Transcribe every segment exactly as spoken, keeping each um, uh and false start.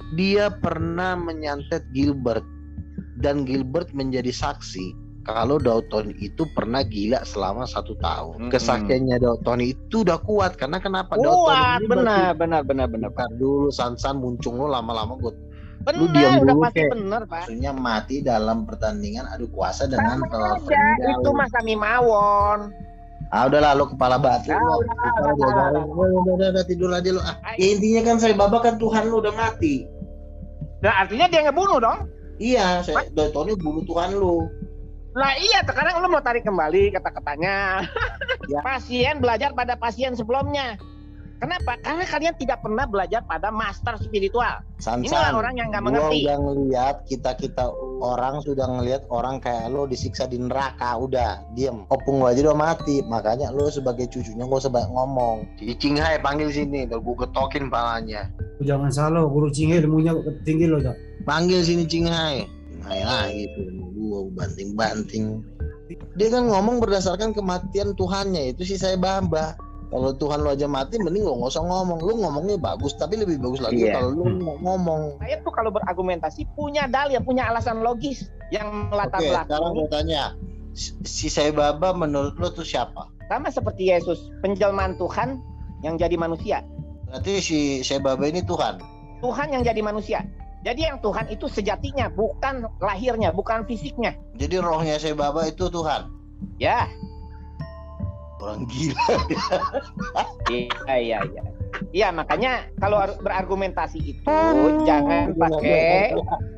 dia pernah menyantet Gilbert dan Gilbert menjadi saksi kalau Downton itu pernah gila selama satu tahun. Mm-hmm. Kesaksiannya Downton itu udah kuat karena kenapa? Kuat, benar, benar, benar, benar. Bentar dulu, Sansan muncung lo lama-lama gue. Benar, lu diam udah dulu, pasti kayak, benar, Pak. Maksudnya mati dalam pertandingan adu kuasa dengan aja, itu Mas Ami Mawon. Ah udahlah lo kepala batu. Nah, lo. Udah, udah, udah, udah, udah, udah, udah, tidur aja lo. Ah, ya, intinya kan saya Baba kan Tuhan lo udah mati. Nah, artinya dia ngebunuh dong? Iya, saya Downton bunuh Tuhan lo. Nah iya, sekarang lu mau tarik kembali kata-katanya. Ya. Pasien belajar pada pasien sebelumnya. Kenapa? Karena kalian tidak pernah belajar pada master spiritual. Sansan, inilah orang yang nggak mengerti. Udah ngelihat kita kita orang sudah ngelihat orang kayak lo disiksa di neraka, udah diem. Opung lo aja udah mati, makanya lo sebagai cucunya gak usah banyak ngomong. Jadi Cinghai panggil sini, kalau gue ketokin palanya. Jangan salah, guru Cinghai ilmunya tinggi lo dah. Panggil sini Cinghai. Cinghai lah gitu, gue banting-banting. Dia kan ngomong berdasarkan kematian Tuhannya, itu sih saya Bamba. Kalau Tuhan lo aja mati, mending lo nggak usah ngomong. Lo ngomongnya bagus, tapi lebih bagus lagi yeah. kalau lo hmm. ngomong. Saya tuh kalau berargumentasi punya dalil, punya alasan logis yang melatar belakang. Oke, sekarang gue tanya, si Sai Baba menurut lo tuh siapa? Sama seperti Yesus, penjelmaan Tuhan yang jadi manusia. Berarti si Sai Baba ini Tuhan? Tuhan yang jadi manusia. Jadi yang Tuhan itu sejatinya, bukan lahirnya, bukan fisiknya. Jadi rohnya Sai Baba itu Tuhan? Ya. Orang gila. Iya, iya, iya. Iya, makanya kalau berargumentasi itu jangan pakai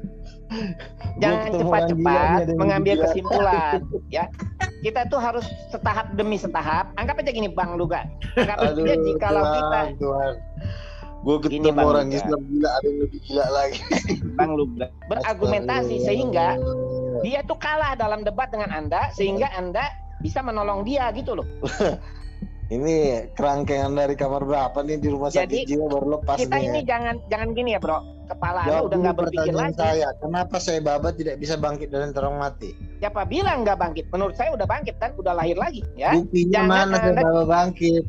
jangan cepat-cepat mengambil kesimpulan, ya. Kita tuh harus setahap demi setahap. Anggap aja gini, Bang Luga. Anggap aja jikalau kita Tuhan. Gue ketemu orang Islam gila, ada yang lebih gila lagi. Bang Luga berargumentasi sehingga dia tuh kalah dalam debat dengan Anda, sehingga Anda bisa menolong dia gitu loh. Ini kerangkengan dari kamar berapa nih di rumah sakit jiwa baru lepas. Kita nih. Ini jangan jangan gini ya bro. Kepala Anda udah nggak berpikir lagi. Saya, kenapa Sai Baba tidak bisa bangkit dari orang mati? Siapa bilang nggak bangkit? Menurut saya udah bangkit kan, udah lahir lagi. Ya. Buktinya jangan mana Sai Baba bangkit?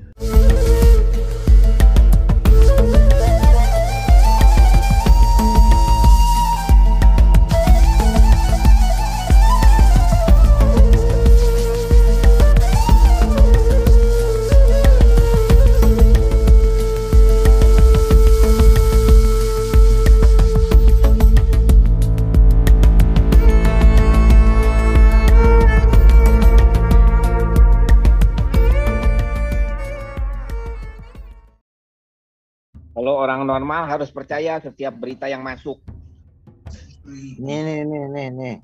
Kalau orang normal harus percaya setiap berita yang masuk. Nih, nih, nih, nih, nih.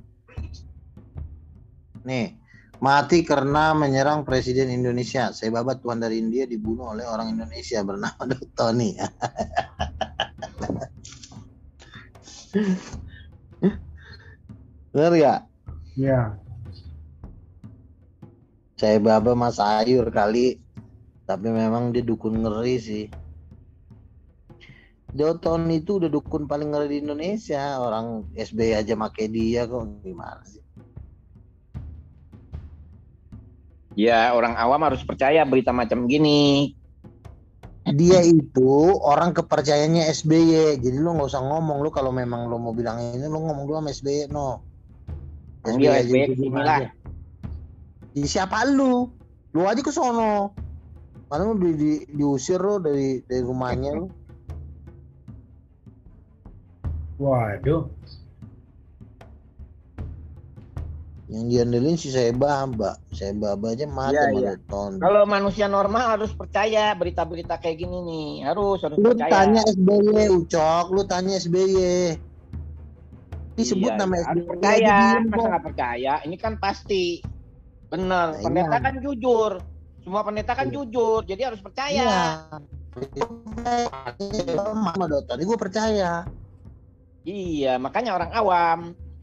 Nih, mati karena menyerang Presiden Indonesia. Sai Baba Tuhan dari India dibunuh oleh orang Indonesia bernama Tony. Benar ya? Iya. Sai Baba Mas Ayur kali. Tapi memang dia dukun ngeri sih. Downton itu udah dukun paling ngeri di Indonesia. Orang S B Y aja make dia kok, gimana sih? Ya orang awam harus percaya berita macam gini. Dia itu orang kepercayaannya S B Y. Jadi lu gak usah ngomong. Lu kalau memang lu mau bilang ini, lu ngomong dulu sama S B Y. No S B Y aja inilah. Di siapa lu? Lu aja ke sono. Mana lu di, di, diusir lu dari, dari rumahnya lu. Waduh. Yang diandelin si Sai Baba. Sai Baba aja mati ya, ya. Kalau manusia normal harus percaya berita-berita kayak gini nih. Harus, harus lu percaya. Lu tanya S B Y, Ucok. Lu tanya S B Y. Disebut iya, nama iya. S B Y. Harus percaya. Masa nggak percaya? Ini kan pasti. Bener. Nah, pendeta iya. kan jujur. Semua pendeta kan iya. jujur. Jadi harus percaya. Iya. Mama Doton, ini gue percaya. Iya, makanya orang awam.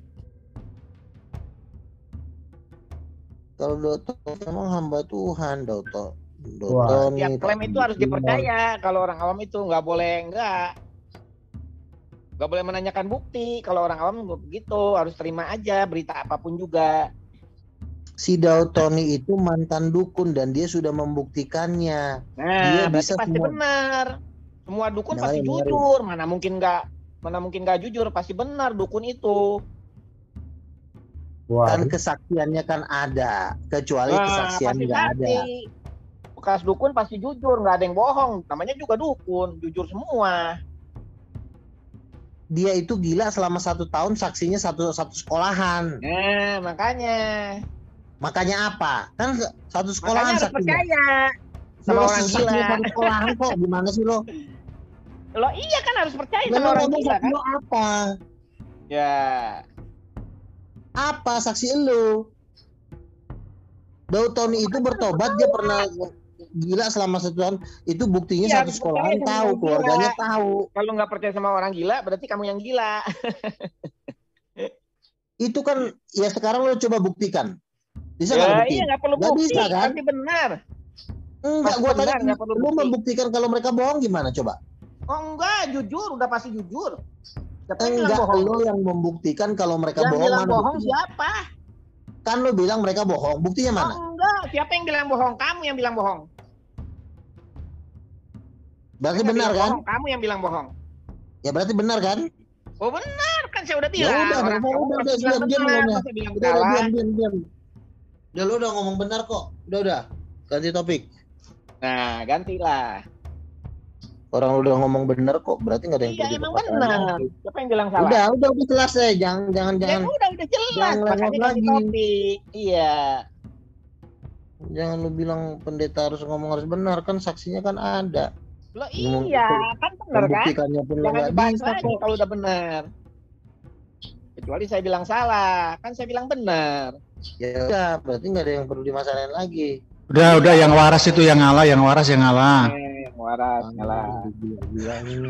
Kalau Doton memang hamba Tuhan, Doton. Doton. Tiap klaim itu harus dipercaya. Kalau orang awam itu nggak boleh nggak, nggak boleh menanyakan bukti. Kalau orang awam begitu, harus terima aja berita apapun juga. Si Doutoni itu mantan dukun dan dia sudah membuktikannya. Nah, dia bisa pasti semua... benar. Semua dukun nah, pasti jujur. Mana mungkin nggak Mana mungkin nggak jujur, pasti benar dukun itu. Wah, Kan kesaksiannya kan ada, kecuali Nah, kesaksian pasti nggak ada. saksi. Bekas dukun pasti jujur, nggak ada yang bohong. Namanya juga dukun, jujur semua. Dia itu gila selama satu tahun, saksinya satu satu sekolahan. Nah, makanya. Makanya apa? Kan satu Makanya sekolahan harus saksinya. percaya sama Lo orang saksinya gila. satu sekolahan kok, gimana sih lo? Lo iya kan harus percaya Lo sama orang ngomong gila saksi kan? lo apa? Ya. Apa saksi lo? Daud Tony itu bertobat, dia pernah gila selama satu tahun, itu buktinya Iya, satu harus sekolahan percaya sama tahu, orang keluarganya gila. tahu. Kalau nggak percaya sama orang gila, berarti kamu yang gila. Itu kan ya sekarang lo coba buktikan. Bisa nggak Ya lo buktiin? iya nggak perlu Nggak bukti, bisa kan? pasti benar. Enggak, Pasti gua benar, tanya nggak perlu lo bukti. membuktikan kalau mereka bohong gimana coba? Oh enggak, jujur, udah pasti jujur. Siapa yang bilang Enggak, bohong? lo yang membuktikan kalau mereka Yang bohong bilang mana bohong buktinya? siapa? Kan lo bilang mereka bohong, buktinya mana? Oh enggak, siapa yang bilang bohong? Kamu yang bilang bohong. Berarti Saya nggak benar bilang kan? bohong, kamu yang bilang bohong. Ya berarti benar kan? Oh benar, kan saya udah Ya bilang. udah, Orang udah, kamu udah, pasti udah, bilang diam, diam, benar, diam, masa bilang Udah, udah, salah. diam, diam, diam. Udah, lo udah ngomong benar kok. Udah, udah. Ganti topik. Nah, gantilah. Orang lu udah ngomong benar kok, berarti nggak ada yang Iya, perlu emang dipermasalahin benar. lagi. Siapa yang bilang salah? Udah, udah, udah selesai. Jangan, jangan, Ya jangan, udah, udah jelas. jangan lewat Makanya ganti lagi. topik. Iya. jangan lu bilang pendeta harus ngomong harus benar, kan saksinya kan ada. Loh Ngomong iya, itu, kan benar kan? Membuktikannya pun lo Jangan nggak dibahas bisa lagi kok. kalau udah benar. Kecuali saya bilang salah, kan saya bilang benar. Ya udah, berarti nggak ada yang perlu dimasalahin lagi. Udah, udah yang waras itu yang ngalah, yang waras yang ngalah. Eh, waras, ngalah. Gila ini.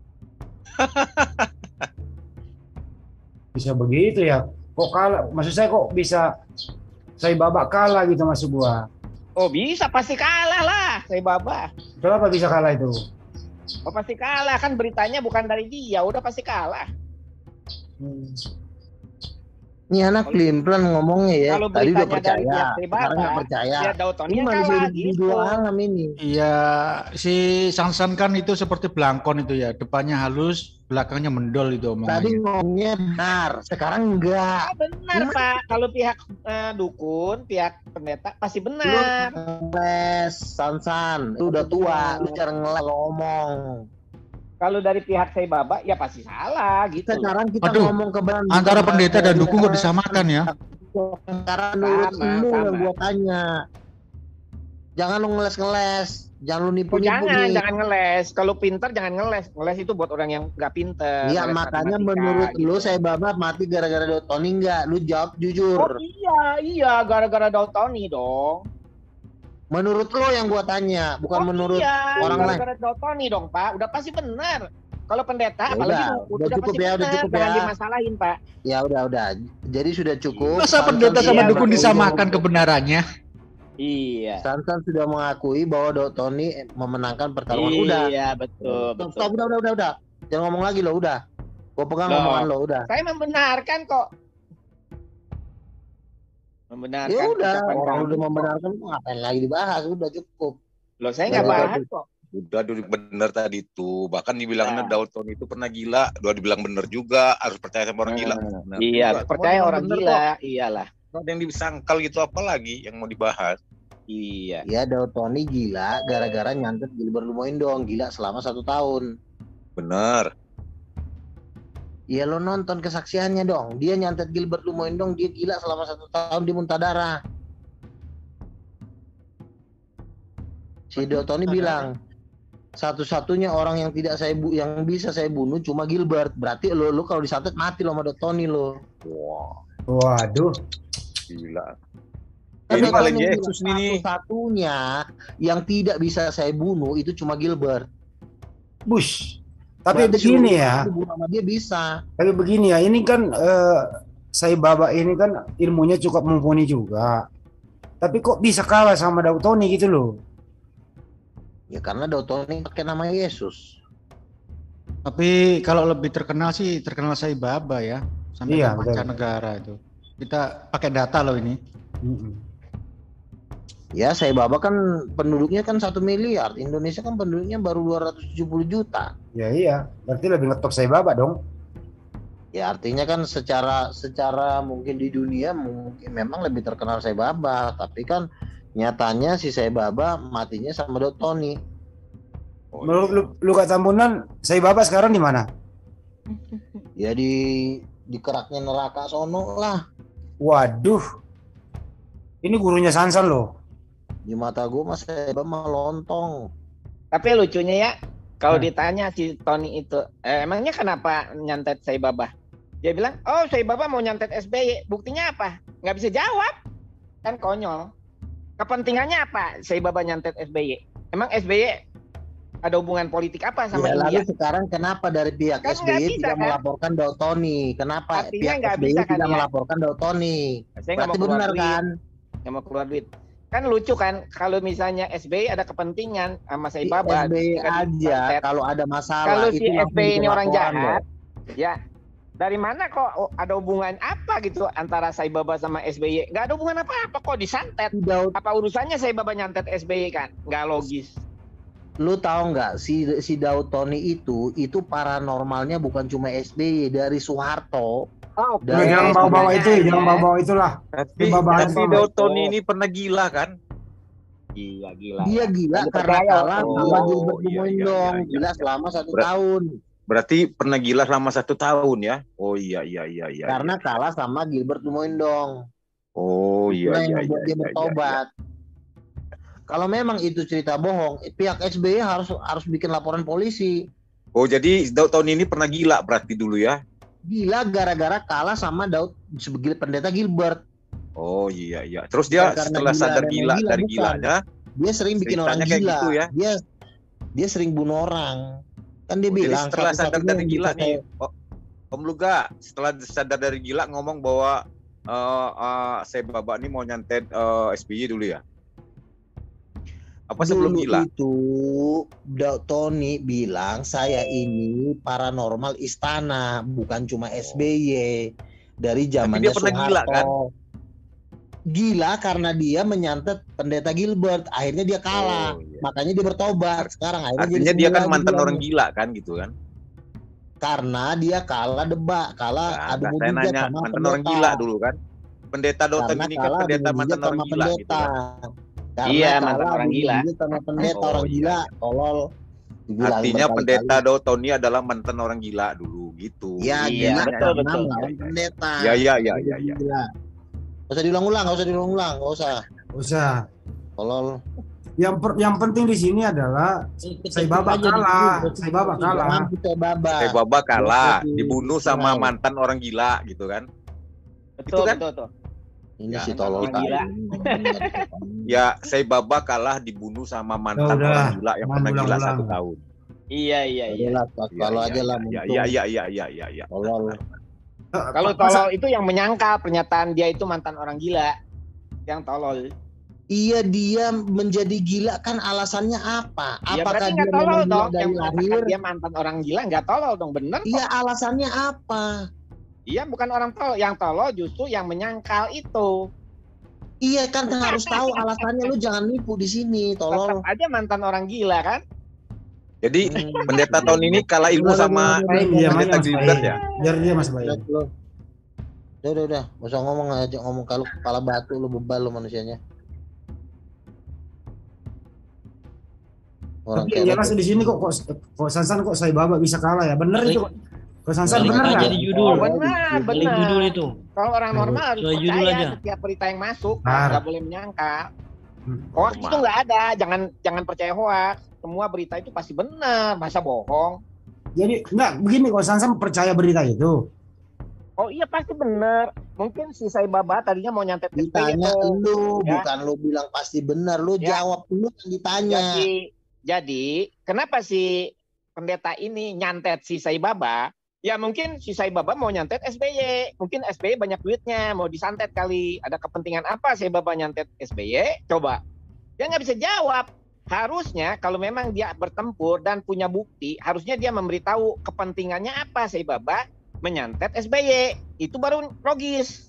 bisa begitu ya? Kok kalah? Maksud saya kok bisa saya babak kalah gitu maksud gua? Oh bisa, pasti kalah lah, saya babah. Kenapa bisa kalah itu? Oh pasti kalah, kan beritanya bukan dari dia, udah pasti kalah. Hmm. Ini anak pelin-pelan ngomongnya ya. Kalau Tadi udah beritanya dari percaya, pihak sekarang Babah, nggak percaya. ya Daud Tony Ini yang manusia kalah hidup di gitu. dua alam ini. Iya, si Sansan kan itu seperti belangkon itu ya, depannya halus, belakangnya mendol itu Tadi omongannya. ngomongnya benar, sekarang enggak. Ah, benar Gimana? Pak, kalau pihak eh, dukun, pihak pendeta pasti Lu benar. ngeles, Sansan, lu udah tua, lu jarang ngeles ngomong. Kalau dari pihak saya babak, ya pasti salah gitu. Sekarang kita Aduh, ngomong kebenaran. Antara bukan pendeta dan bahasa dukun kok dia. disamakan ya? Sekarang menurut Sama, lu yang sama. gua tanya. Jangan lu ngeles-ngeles, jangan lu Oh, nipu-nipu jangan, nih. jangan ngeles. Kalau pinter jangan ngeles. Ngeles itu buat orang yang nggak pinter. Iya, ngeles makanya matematika, menurut gitu. lu saya babak mati gara-gara Daud Tony enggak? Lu jawab Oh jujur. iya, iya, gara-gara Daud Tony dong. Menurut lu yang gua tanya, bukan Oh menurut iya, orang lain. gara-gara Daud Tony dong Pak. Udah pasti benar. Kalau pendeta, Ya apalagi udah, dukun, udah udah cukup pasti ya, udah benar. cukup Jangan ya. dimasalahin Pak. Ya udah udah. Jadi sudah cukup. Masa Sansan pendeta sama Iya, dukun betul. disamakan kebenarannya? Iya. Sansan sudah mengakui bahwa Daud Tony memenangkan pertarungan. Udah. Iya, betul, Stop, betul. stop, udah, udah, udah, udah. Jangan ngomong lagi lo, udah. Gua pegang Loh. omongan lo, udah. Saya membenarkan kok. Membenarkan. Ya udah, ucapan orang kamu udah kok. membenarkan, ngapain lagi dibahas? Udah cukup. Loh, saya Ya nggak udah. bahas kok. Udah dulu bener tadi tuh, bahkan dibilangnya Nah. Daud Tony itu pernah gila, udah dibilang bener juga, harus percaya sama orang gila. Bener Iya, juga. percaya Semua orang bener gila. kok. Iyalah. Nggak ada yang disangkal gitu, apalagi yang mau dibahas. Iya. Ya Daud Tony gila gara-gara nyantet Gilbert Lumoindong, gila selama satu tahun. Bener. Ya lo nonton kesaksiannya dong. Dia nyantet Gilbert Lumoindong, dia gila selama satu tahun di muntah darah. Si Daud Tony bilang, satu-satunya orang yang tidak saya bu yang bisa saya bunuh cuma Gilbert. Berarti lo lo kalau disantet mati lo sama Daud Tony lo. Wah, Waduh, gila. Tapi Ini paling Tony bilang, Yesus nih nih. satu-satunya yang tidak bisa saya bunuh itu cuma Gilbert. bush. Tapi Berarti begini si ya, bunuh sama dia bisa. tapi begini ya, ini kan eh, saya babak ini kan ilmunya cukup mumpuni juga. Tapi kok bisa kalah sama Daud Tony gitu loh? Ya karena Daud Tony pakai nama Yesus. Tapi kalau lebih terkenal sih terkenal Sai Baba ya, sampai Iya, ke betul. mancanegara itu. Kita pakai data loh ini. Mm-mm. Ya, saya Baba kan penduduknya kan satu miliar. Indonesia kan penduduknya baru dua ratus tujuh puluh juta. Ya iya, berarti lebih ngetop Sai Baba dong. Ya artinya kan secara secara mungkin di dunia mungkin memang lebih terkenal Sai Baba, tapi kan nyatanya si Sai Baba matinya sama Daud Tony. Oh, Menurut iya. lu, Luka Tambunan, Sai Baba sekarang di mana? Ya di di keraknya neraka sono lah. Waduh, ini gurunya Sansan loh. Di mata gue mas Sai Baba mah lontong. Tapi lucunya ya, kalau Hmm. ditanya si Tony itu, eh, emangnya kenapa nyantet Sai Baba? Dia bilang, oh Sai Baba mau nyantet S B Y. Buktinya apa? Nggak bisa jawab. Kan konyol. Kepentingannya apa Sai Baba nyantet S B Y? Emang S B Y ada hubungan politik apa sama Ya, India? lalu sekarang kenapa dari pihak Kan S B Y nggak bisa, tidak kan? melaporkan Daud Tony? Kenapa Artinya pihak nggak S B Y bisa, kan, tidak ya? melaporkan Daud Tony? Saya nggak Berarti mau keluar benar duit. kan? Nggak mau keluar duit. Kan lucu kan, kalau misalnya S B Y ada kepentingan sama Sai Si Baba. S B Y ketika aja disantet. kalau ada masalah Kalau itu si S langsung B Y ini bikin orang laporan jahat, loh. ya dari mana kok ada hubungan apa gitu antara Sai Baba sama S B Y? Nggak ada hubungan apa-apa kok disantet. Si Daud, Apa urusannya Sai Baba nyantet S B Y kan? Nggak logis. lu tahu nggak si si Daud Tony itu itu paranormalnya bukan cuma S B Y dari Soeharto. Oh, Lu Dan- jangan bawa-bawa itu, sebenarnya jangan ya. bawa-bawa itulah. Tapi, Baba- tapi Baba- Daud Tony ini pernah gila kan? Gila, gila. Dia ya. gila Nggak karena percaya. kalah Oh, sama Gilbert iya, iya, Dumoindong. iya, iya. Gila selama satu Ber- tahun Berarti pernah gila selama satu tahun ya? Oh iya iya iya iya. karena iya. kalah sama Gilbert Dumoindong. Oh iya Itulah iya yang iya. membuat dia iya, iya, bertobat. Kalau memang itu cerita bohong, pihak S B Y harus harus bikin laporan polisi. iya. Oh jadi Daud Tony ini pernah gila berarti dulu ya? Gila gara-gara kalah sama Daud sebagai pendeta Gilbert. Oh iya iya. Terus dia Bukan karena setelah gila sadar memang gila gila, dari bukan. gilanya, Dia sering bikin orang Ceritanya kayak gila. gitu ya? Dia dia sering bunuh orang. Kan dia oh, jadi bilang setelah sadar satu-satunya dari yang gila bisa nih, saya- oh, Om Luga, setelah sadar dari gila ngomong bahwa eh eh, Sai Baba ini mau nyantet eh, S B Y dulu ya? Apa sebelum Dulu gila? itu Daud Tony bilang saya ini paranormal istana bukan cuma S B Y dari zamannya dia pernah gila, Soeharto. kan? Gila karena dia menyantet pendeta Gilbert, akhirnya dia kalah, Oh, iya. makanya dia bertobat. Sekarang akhirnya Artinya jadi dia sembuh kan lagi mantan bilangnya. orang gila kan gitu kan? Karena dia kalah debat, kalah Nah, adu saya mujizat nanya sama mantan pendeta. orang gila dulu kan? Pendeta Daud Tony Karena ini kan kalah adu pendeta mujizat mantan orang sama gila gitu pendeta. kan? Karena Iya, kalah mantan orang adu gila. mujizat sama pendeta Oh, orang iya, gila, iya. tolol. Dibilangin Artinya berkali-kali. pendeta Daud Tony adalah mantan orang gila dulu gitu. Ya, Iya, gila betul, karena betul. melawan Iya, iya. pendeta. Ya ya ya Jadi ya ya. gila. Gak usah diulang-ulang, gak usah diulang-ulang, gak usah. Usah. Tolol. Yang per- yang penting di sini adalah Sai Baba kalah, Sai Baba kalah. Mampu Sai Baba. Sai Baba kalah, Berarti dibunuh sama cerai. mantan orang gila gitu kan? Betul, kan? betul, betul. Ini Ya, si tolol orang gila. tadi. Ya, Sai Baba kalah dibunuh sama mantan Ya udah, orang gila yang jangan pernah gila ulang-ulang. satu tahun. Iya, iya, iya. Yalah, Iya, kalau iya, aja lah iya, muncul. Iya iya iya iya iya iya. Tolol. Kalau tolol itu yang menyangkal pernyataan dia itu mantan orang gila. Yang tolol. Iya, dia menjadi gila kan alasannya apa? Ya Apakah berarti dia nggak tolol memang gila dong. dari Yang lahir? mengatakan dia mantan orang gila nggak tolol dong, bener kok. Iya, alasannya apa? Iya, bukan orang tolol. Yang tolol justru yang menyangkal itu. Iya kan harus tahu alasannya, lu jangan nipu di sini, tolol. Tetap aja mantan orang gila kan. Jadi Hmm. pendeta tahun ini kalah ilmu Udah, sama udah, udah, Iya, udah, pendeta Mas Gilbert Bayu. ya. Biar dia Mas Bayu. Udah, udah, udah, udah, udah. Nggak usah ngomong aja, ngomong kalau kepala batu lu bebal lu manusianya. Orang Tapi kayak yang jelas lu. di sini kok kok kok Sansan kok Sai Baba bisa kalah ya? Bener itu kok. Kok Sansan Balik bener aja nggak? di judul. Oh, benar, Balik benar. judul itu. Kalau orang normal harus Sesuai judul percaya aja. setiap berita yang masuk, Benar. nggak boleh menyangkal. Hmm. Hoax Normal. itu nggak ada, jangan jangan percaya hoax. Semua berita itu pasti benar, masa bohong. Jadi enggak begini kok Sansan percaya berita itu. Oh iya pasti benar. Mungkin si Sai Baba tadinya mau nyantet S B Y Ditanya tuh. lu, Ya. bukan lu bilang pasti benar, lu Ya. jawab lu yang ditanya. Jadi, jadi kenapa si pendeta ini nyantet si Sai Baba? Ya mungkin si Sai Baba mau nyantet S B Y. Mungkin S B Y banyak duitnya, mau disantet kali. Ada kepentingan apa Sai Baba nyantet S B Y? Coba. Dia nggak bisa jawab. Harusnya kalau memang dia bertempur dan punya bukti, harusnya dia memberitahu kepentingannya apa Sai Baba menyantet S B Y. Itu baru logis.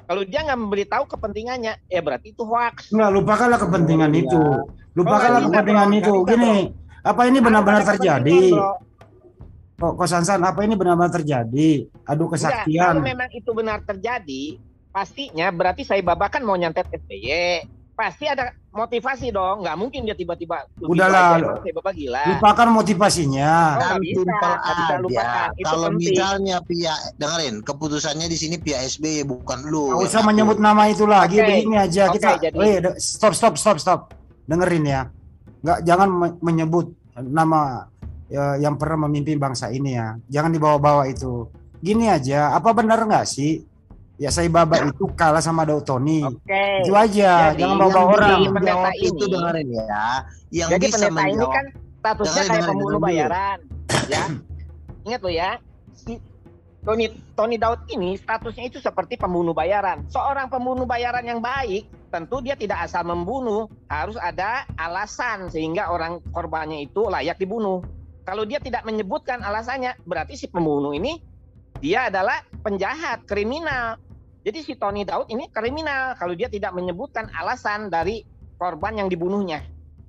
Kalau dia nggak memberitahu kepentingannya, ya berarti itu hoax. Nggak, lupakanlah kepentingan Oh, itu. iya. Lupakanlah Oh, nggak bisa, kepentingan bro. itu. Nggak bisa, Gini, apa ini benar-benar Harus ada terjadi? kepentingan, bro. Kok Kosansan, apa ini benar-benar terjadi? Adu Enggak, kesaktian. kalau memang itu benar terjadi, pastinya berarti saya babakan mau nyantet S B Y. Pasti ada motivasi dong. Nggak mungkin dia tiba-tiba. Udahlah, saya baba gila. lupakan motivasinya. Oh, nggak Kan bisa, simpel nggak bisa aja. lupakan. Itu Kalau penting. misalnya pihak dengerin keputusannya di sini pihak S B Y bukan lu. Nggak usah Aku. menyebut nama itu lagi. Oke. Begini aja Oke, kita. jadi- Oh iya, de- stop, stop, stop, stop. Dengerin ya. Nggak, jangan me- menyebut nama ya, yang pernah memimpin bangsa ini ya. Jangan dibawa-bawa itu. Gini aja. Apa benar nggak sih? Ya saya Baba itu kalah sama Daud Tony. Oke. Itu aja. Jadi, Jangan Yang bawa orang. bisa pendeta menjawab ini- itu dengerin ya. Yang Jadi bisa pendeta ini menjawab kan statusnya Dengerin, kayak dengerin, pembunuh dengerin dulu. bayaran, ya. Ingat lo ya, si Tony Tony Daud ini statusnya itu seperti pembunuh bayaran. Seorang pembunuh bayaran yang baik, tentu dia tidak asal membunuh, harus ada alasan sehingga orang korbannya itu layak dibunuh. Kalau dia tidak menyebutkan alasannya, berarti si pembunuh ini dia adalah penjahat, kriminal. Jadi si Tony Daud ini kriminal kalau dia tidak menyebutkan alasan dari korban yang dibunuhnya.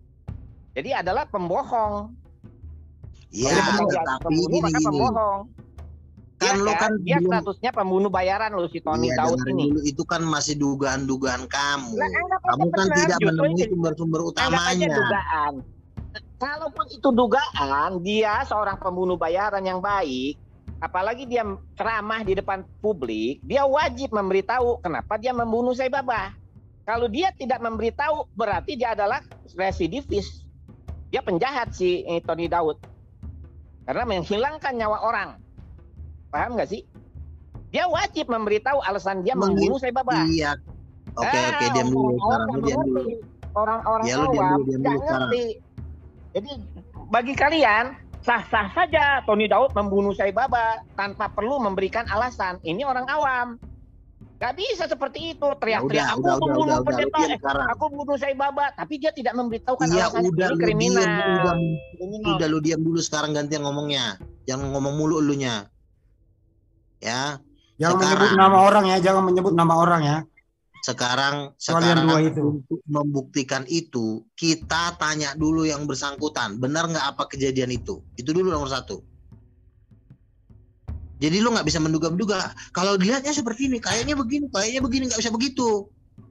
Jadi adalah pembohong. ya, Kalau dia tapi pembunuh, gini maka gini. pembohong. Kan Dia lo kan dia belum- statusnya pembunuh bayaran lo si Tony Iya, Daud dengerin ini. dulu, itu kan masih dugaan-dugaan kamu. Lah, anggap aja Kamu kan benar, tidak justru menemui itu- sumber-sumber Anggap aja utamanya. dugaan. Kalaupun itu dugaan, dia seorang pembunuh bayaran yang baik, apalagi dia ceramah di depan publik, dia wajib memberitahu kenapa dia membunuh saya Baba. Kalau dia tidak memberitahu, berarti dia adalah residivis. Dia penjahat si eh, Tony Daud. Karena menghilangkan nyawa orang. Paham nggak sih? Dia wajib memberitahu alasan dia Menghil- membunuh saya Baba. Iya. Oke, Ah, oke, diam dulu orang-orang sekarang. Lu nggak diam dulu. mengerti. Orang-orang Ya, lu diam awam dulu, diam nggak dulu sekarang. ngerti. Jadi bagi kalian sah-sah saja Tony Daud membunuh saya Baba tanpa perlu memberikan alasan. Ini orang awam. Gak bisa seperti itu Ya teriak-teriak. udah, Aku udah, membunuh udah, udah, pendeta, udah, eh, sekarang. aku bunuh saya Baba, tapi dia tidak memberitahukan Iya, alasan. udah Ini lu kriminal. diam, udah, Kriminal. udah lu diam dulu sekarang, gantian ngomongnya. Jangan ngomong mulu elunya. Ya, Jangan Sekarang. menyebut nama orang ya. Jangan menyebut nama orang ya. sekarang Kalian sekarang dua itu. untuk membuktikan itu, kita tanya dulu yang bersangkutan, benar nggak apa kejadian itu? Itu dulu nomor satu. Jadi lu nggak bisa menduga-duga. Kalau dilihatnya seperti ini, kayaknya begini, kayaknya begini, nggak bisa begitu.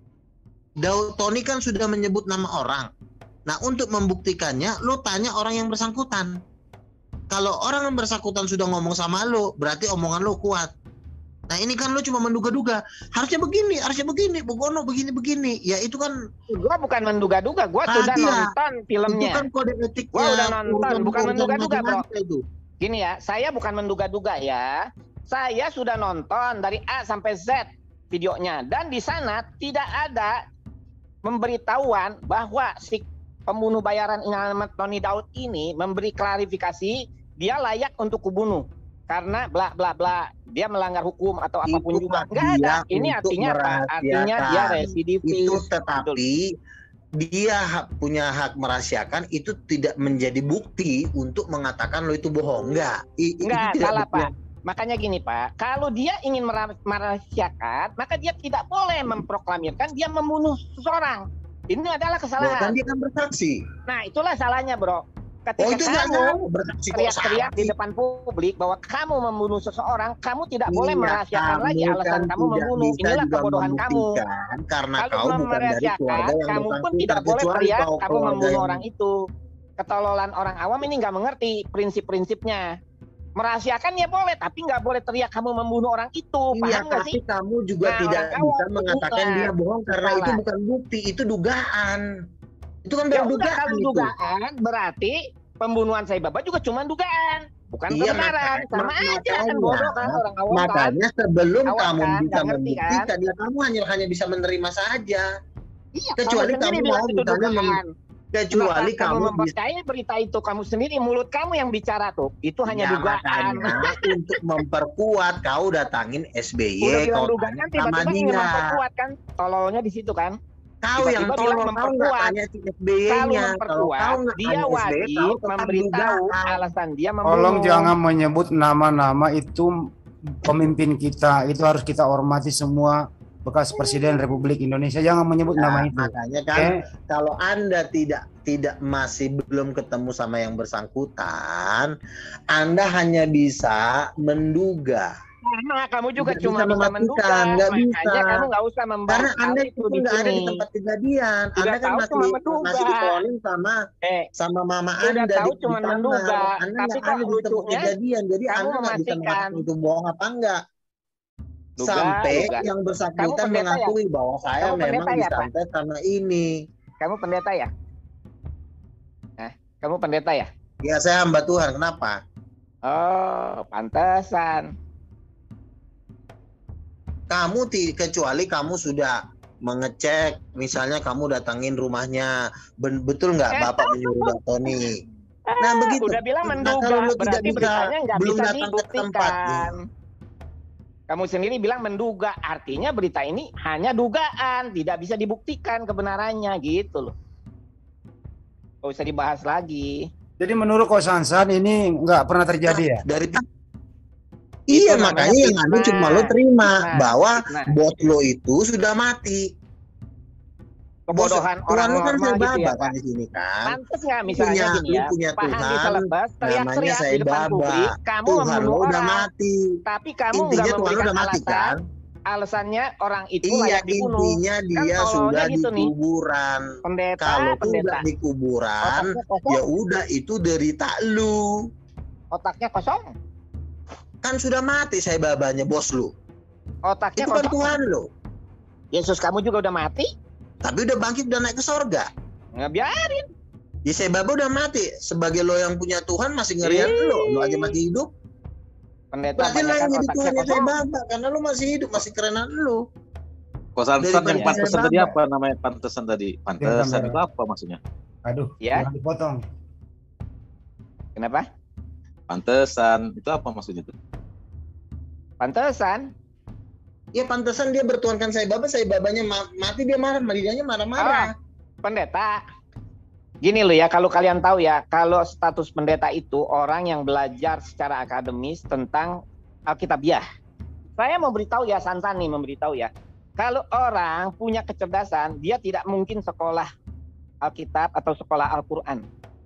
Daud Tony kan sudah menyebut nama orang. Nah, untuk membuktikannya, lu tanya orang yang bersangkutan. Kalau orang yang bersangkutan sudah ngomong sama lu, berarti omongan lu kuat. Nah, ini kan lu cuma menduga-duga. Harusnya begini, harusnya begini, Bogono begini-begini. Ya itu kan Gua bukan menduga-duga, gua sudah Rahasia. nonton itu filmnya. kan kode etiknya. Gua udah nonton, urusan- bukan urusan menduga-duga, bro. matematika itu. Gini ya, saya bukan menduga-duga ya. Saya sudah nonton dari A sampai Z videonya, dan di sana tidak ada pemberitahuan bahwa si pembunuh bayaran inalamat Tony Daud ini memberi klarifikasi dia layak untuk kubunuh karena bla bla bla, dia melanggar hukum atau apapun Itu juga. hak Enggak ada. dia Ini untuk artinya apa? Artinya dia merahasiakan. residivis. Itu tetapi dia hak, punya hak merahasiakan itu tidak menjadi bukti untuk mengatakan lo itu bohong. Enggak. I- itu Enggak, tidak salah bukti. Pak. Makanya gini Pak, kalau dia ingin merah- merahasiakan, maka dia tidak boleh memproklamirkan dia membunuh seseorang. Ini adalah Bahkan kesalahan. dia kan bersaksi. Nah, itulah salahnya, Bro. Oh Ketika itu enggak kamu salah, bersaksi kok teriak-teriak salah di sih? depan publik bahwa kamu membunuh seseorang, kamu tidak boleh Iya, merahasiakan kamu lagi alasan kan kamu tidak membunuh. bisa Inilah juga kebodohan kamu. membuktikan karena Kalau kau bukan dari merahasiakan, keluarga yang kamu pun bersangkutan, tidak boleh kecuali teriak kau kamu keluarga membunuh yang- orang itu. Ketololan orang awam ini nggak mengerti prinsip-prinsipnya. Merahasiakan ya boleh, tapi nggak boleh teriak kamu membunuh orang itu. Iya, Paham nggak tapi sih? kamu juga Nah, tidak orang awam bisa itu mengatakan bukan. dia bohong karena Salah. itu bukan bukti, itu dugaan. Itu kan Ya baru udah, dugaan kalau itu. dugaan berarti pembunuhan saya Baba juga cuma dugaan, bukan Iya, kebenaran. maka- Sama makanya- aja kan bodoh kan orang awam kan. Makanya sebelum Awam kamu kan, bisa nggak ngerti kan? membuktikan, ya kamu hanya hanya bisa menerima saja. Iya, kecuali kamu sendiri kamu bilang mau itu misalnya mem- dugaan. Kecuali Kenapa kamu kamu bisa mempercayai berita itu kamu sendiri, mulut kamu yang bicara tuh, itu hanya Ya, dugaan. makanya untuk memperkuat kau datangin S B Y, Udah bilang kau dugaan tanya kan sama tiba-tiba ingin dia. memperkuat kan, tololnya di situ kan. Kau yang tiba-tiba tolong, bilang kau nggak memperkuat. tanya si S B Kalau Y-nya. memperkuat, dia wajib memberitahu alasan dia membunuh. Tolong jangan menyebut nama-nama itu pemimpin kita. Itu harus kita hormati semua bekas Presiden Republik Indonesia, jangan menyebut Nah, nama itu. makanya kan Oke? kalau Anda tidak tidak masih belum ketemu sama yang bersangkutan, Anda hanya bisa menduga. Karena kamu juga Nggak cuma bisa bisa menduga, memastikan, nggak makanya bisa. kamu nggak usah membahas Karena hal Anda itu itu di nggak ada di sini. tempat kejadian. Udah Anda kan tahu masih cuma menduga. masih ditolongin sama Eh, sama mama udah Anda tahu di, di cuma kamar. menduga, Anda tapi nggak kok ada di tempat lucunya kejadian. Jadi kamu Anda nggak bisa memastikan. mengatakan itu bohong apa enggak. Duga, Sampai duga. yang Kamu bersangkutan pendeta ya? mengakui bahwa saya Kamu memang pendeta ya, Pak? disantet karena ini. Kamu pendeta ya? Nah, kamu pendeta ya? Ya saya hamba Tuhan. Kenapa? Oh, pantesan. Kamu ti- kecuali kamu sudah mengecek, misalnya kamu datangin rumahnya, Ben- betul nggak Bapak menyuruh Tony? Nah begitu. Udah bilang Nah, menduga, kalau lu tidak berarti bisa, beritanya nggak belum bisa datang ke tempat, dibuktikan. Kamu sendiri bilang menduga, artinya berita ini hanya dugaan, tidak bisa dibuktikan kebenarannya gitu loh. Gak usah dibahas lagi. Jadi menurut Ko Sansan ini nggak pernah terjadi ya? dari Itu iya namanya makanya yang ada fitnah. cuma lo terima Fitnah. bahwa Fitnah. bos lo itu sudah mati. Kebodohan Bos- orang Tuhan lo kan normal saya gitu ya, Baba Pak. kan di sini kan. Pantes nggak misalnya Punya- gini lu ya, punya Pak Handi Tuhan, Salebas namanya teriak-teriak saya di depan Baba. publik, kamu Tuhan membunuh lo udah orang, mati. tapi kamu nggak Intinya Tuhan lo memberikan udah mati alasan, kan? alasannya orang itu Iya, layak dibunuh. intinya dia tololnya sudah gitu di nih. kuburan. Pendeta, Kalau pendeta. sudah di kuburan, Otaknya kosong, ya udah itu derita lu. otaknya kosong, Kan sudah mati saya babanya bos lu. otaknya Itu kan kosong. Tuhan lo. Yesus kamu juga udah mati, Tapi udah bangkit, udah naik ke sorga. nggak biarin. Ya saya baba udah mati. Sebagai lo yang punya Tuhan masih ngerian lo. Lo aja masih hidup. Pendeta Berarti lo banyak yang kan jadi otaknya Tuhan ya saya kosong. baba. Karena lo masih hidup, masih kerenan lo. Kosansan Daripada yang pantesan saya tadi baba. apa namanya pantesan tadi? Pantesan Gambar. itu apa maksudnya? Aduh, Ya. jangan dipotong. Kenapa? Pantesan itu apa maksudnya tuh? Pantesan. Ya pantesan dia bertuhankan saya baba. Saya babanya ma- mati dia marah. Marianya marah-marah. Pendeta. Gini loh ya, kalau kalian tahu ya, kalau status pendeta itu orang yang belajar secara akademis tentang Alkitabiah. Saya mau beritahu ya, Sansan nih memberitahu ya. Kalau orang punya kecerdasan, dia tidak mungkin sekolah Alkitab atau sekolah Al-Quran.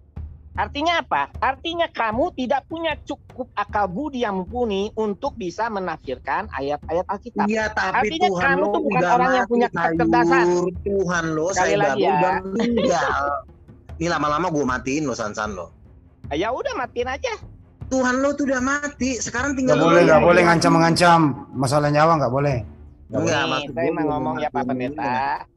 Artinya apa? Artinya kamu tidak punya cukup akal budi yang mumpuni untuk bisa menafsirkan ayat-ayat Alkitab. Iya, tapi Artinya Tuhan kamu lo tuh bukan udah orang yang mati, punya kecerdasan. Sayur. Tuhan lo, Sekali saya lagi baba ya. udah meninggal. Ini lama-lama gue matiin lo, Sansan lo. Ya udah matiin aja. Tuhan lo tuh udah mati. Sekarang Nggak tinggal lo boleh, yang nggak boleh mati. ngancam-ngancam masalah nyawa, nggak boleh. Nggak boleh. Enggak, Nih, maksud saya gue mau belum ngomong ya Pak matiin Pendeta.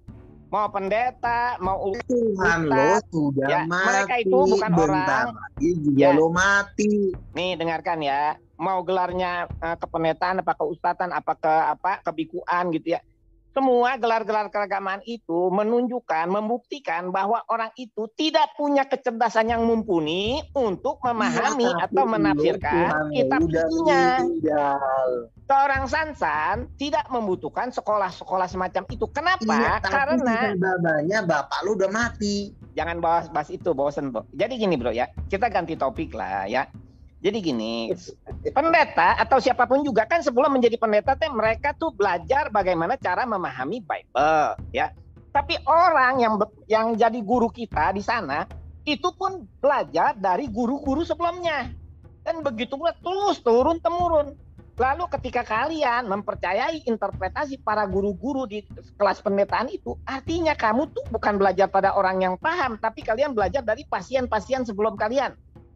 Mau pendeta, mau u- Tuhan Ustaz. lo sudah Ya, mati. mereka itu bukan Bentar orang. lagi juga Ya. lo mati. nih dengarkan ya. Mau gelarnya eh, kependetaan, apa keustatan, apa ke apa kebikuan gitu ya. Semua gelar-gelar keagamaan itu menunjukkan, membuktikan bahwa orang itu tidak punya kecerdasan yang mumpuni untuk memahami Iya, atau tapi menafsirkan lo, Tuhan lo kitab udah sucinya. meninggal. Seorang Sansan tidak membutuhkan sekolah-sekolah semacam itu. Kenapa? Iya, tapi Karena si babanya bapak lu udah mati. jangan bahas bahas itu, bosen bro. Jadi gini bro ya, kita ganti topik lah ya. Jadi gini, pendeta atau siapapun juga kan sebelum menjadi pendeta teh mereka tuh belajar bagaimana cara memahami Bible ya. Tapi orang yang be- yang jadi guru kita di sana itu pun belajar dari guru-guru sebelumnya. Dan begitu pula terus turun temurun. Lalu ketika kalian mempercayai interpretasi para guru-guru di kelas pendetaan itu, artinya kamu tuh bukan belajar pada orang yang paham, tapi kalian belajar dari pasien-pasien sebelum kalian.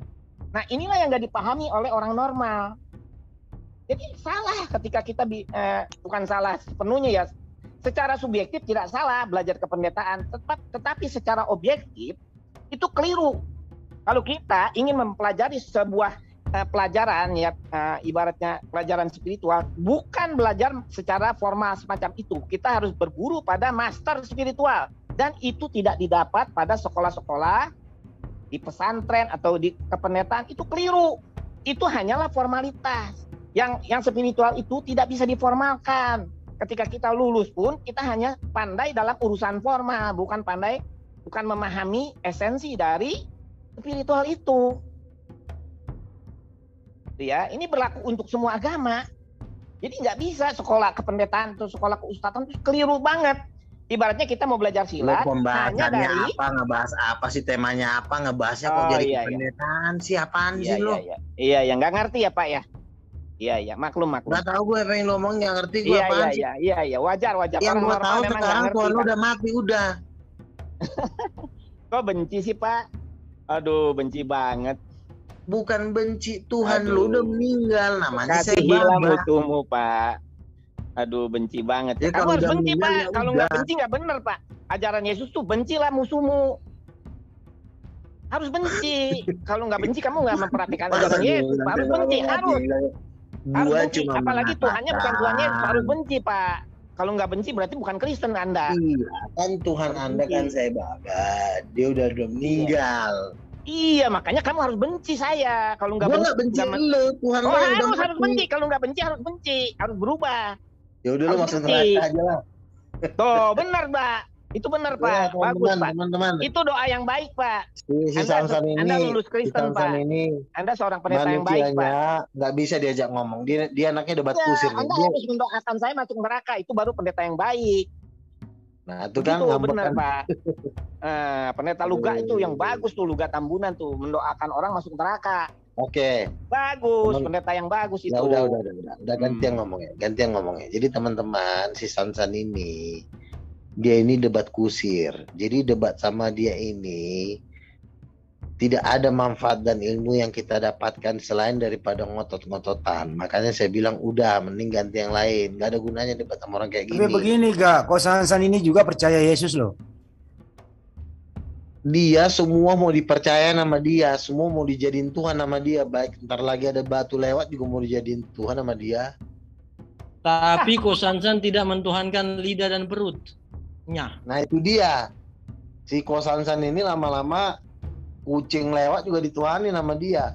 Nah inilah yang nggak dipahami oleh orang normal. Jadi salah ketika kita bi- eh, bukan salah sepenuhnya ya. Secara subjektif tidak salah belajar kependetaan, tetap tetapi secara objektif itu keliru. Kalau kita ingin mempelajari sebuah eh, pelajaran ya eh, ibaratnya pelajaran spiritual, bukan belajar secara formal semacam itu. Kita harus berguru pada master spiritual dan itu tidak didapat pada sekolah-sekolah di pesantren atau di kependetaan. Itu keliru. Itu hanyalah formalitas. Yang yang spiritual itu tidak bisa diformalkan. Ketika kita lulus pun kita hanya pandai dalam urusan formal, bukan pandai bukan memahami esensi dari spiritual itu. Ya, ini berlaku untuk semua agama. Jadi nggak bisa sekolah kependetaan atau sekolah keustatan itu keliru banget. Ibaratnya kita mau belajar Lo silat, hanya pembahasannya dari apa, ngebahas apa sih, temanya apa, ngebahasnya kok Oh, jadi iya, iya. kependetaan sih, apaan Iya, sih iya, lo? iya. Iya, ya nggak ngerti ya Pak ya. Iya, iya, maklum, maklum. Nggak tahu gue apa yang lo ngomong, nggak ngerti gue Iya, apaan iya, sih. iya, iya, iya, wajar, wajar. Yang Orang gue normal tahu memang nggak sekarang ngerti, Tuhan lo Pak. udah mati udah. Kok benci sih Pak? Aduh, benci banget. Bukan benci, Tuhan Aduh. lo udah meninggal, namanya Kasih saya hilang Baba. musuhmu Pak. Aduh, benci banget. Ya, Kamu kalau harus udah benci meninggal, Pak. ya Kalau udah. nggak benci nggak bener Pak. Ajaran Yesus tuh bencilah musuhmu. Harus benci. Kalau nggak benci kamu nggak memperhatikan ajaran Yesus. Pak. Harus benci, harus. Harus Gua benci. cuma Apalagi Tuhannya bukan Tuhan Yesus. mengatakan. Harus benci Pak. Kalau nggak benci berarti bukan Kristen Anda. Iya, kan Tuhan Harus Anda kan benci. saya Baba. Dia udah udah meninggal. Iya, makanya kamu harus benci saya. Kalau nggak Gua benci, nggak benci nggak- lo, Tuhan Oh lo yang udah harus harus mati. benci. Kalau nggak benci harus benci, harus berubah. Ya udah lo Harus masuk benci. neraka aja lah. Tuh benar Pak. Itu benar Ya, Pak. Bagus teman-teman, Pak. teman-teman. Itu doa yang baik Pak. Si, si Anda- Samson ini, Anda lulus si Kristen, Samson Pak. ini Anda seorang pendeta yang baik Pak. manusianya nggak bisa diajak ngomong. Dia dia anaknya debat Ya, kusir nih. Anda Dia, harus mendoakan saya masuk neraka. Itu baru pendeta yang baik. nah itu kan Itu ngambek benar kan. Pak. Eh, pendeta Luga itu yang bagus tuh, Luga Tambunan tuh, mendoakan orang masuk neraka. Oke, Bagus, Teman- pendeta yang bagus itu. ya udah udah udah udah, udah gantian Hmm. ngomongnya, gantian ngomongnya. Jadi teman-teman, si Samson ini dia ini debat kusir. Jadi debat sama dia ini tidak ada manfaat dan ilmu yang kita dapatkan selain daripada ngotot-ngototan. Makanya saya bilang udah mending ganti yang lain. Gak ada gunanya debat sama orang kayak Tapi gini. begini gak, kok Sansan ini juga percaya Yesus loh. Dia semua mau dipercaya nama dia, semua mau dijadiin Tuhan nama dia. Baik ntar lagi ada batu lewat juga mau dijadiin Tuhan nama dia. Tapi Kosansan tidak mentuhankan lidah dan perutnya. Nah itu dia. Si Kosansan ini lama-lama kucing lewat juga dituhanin nama dia.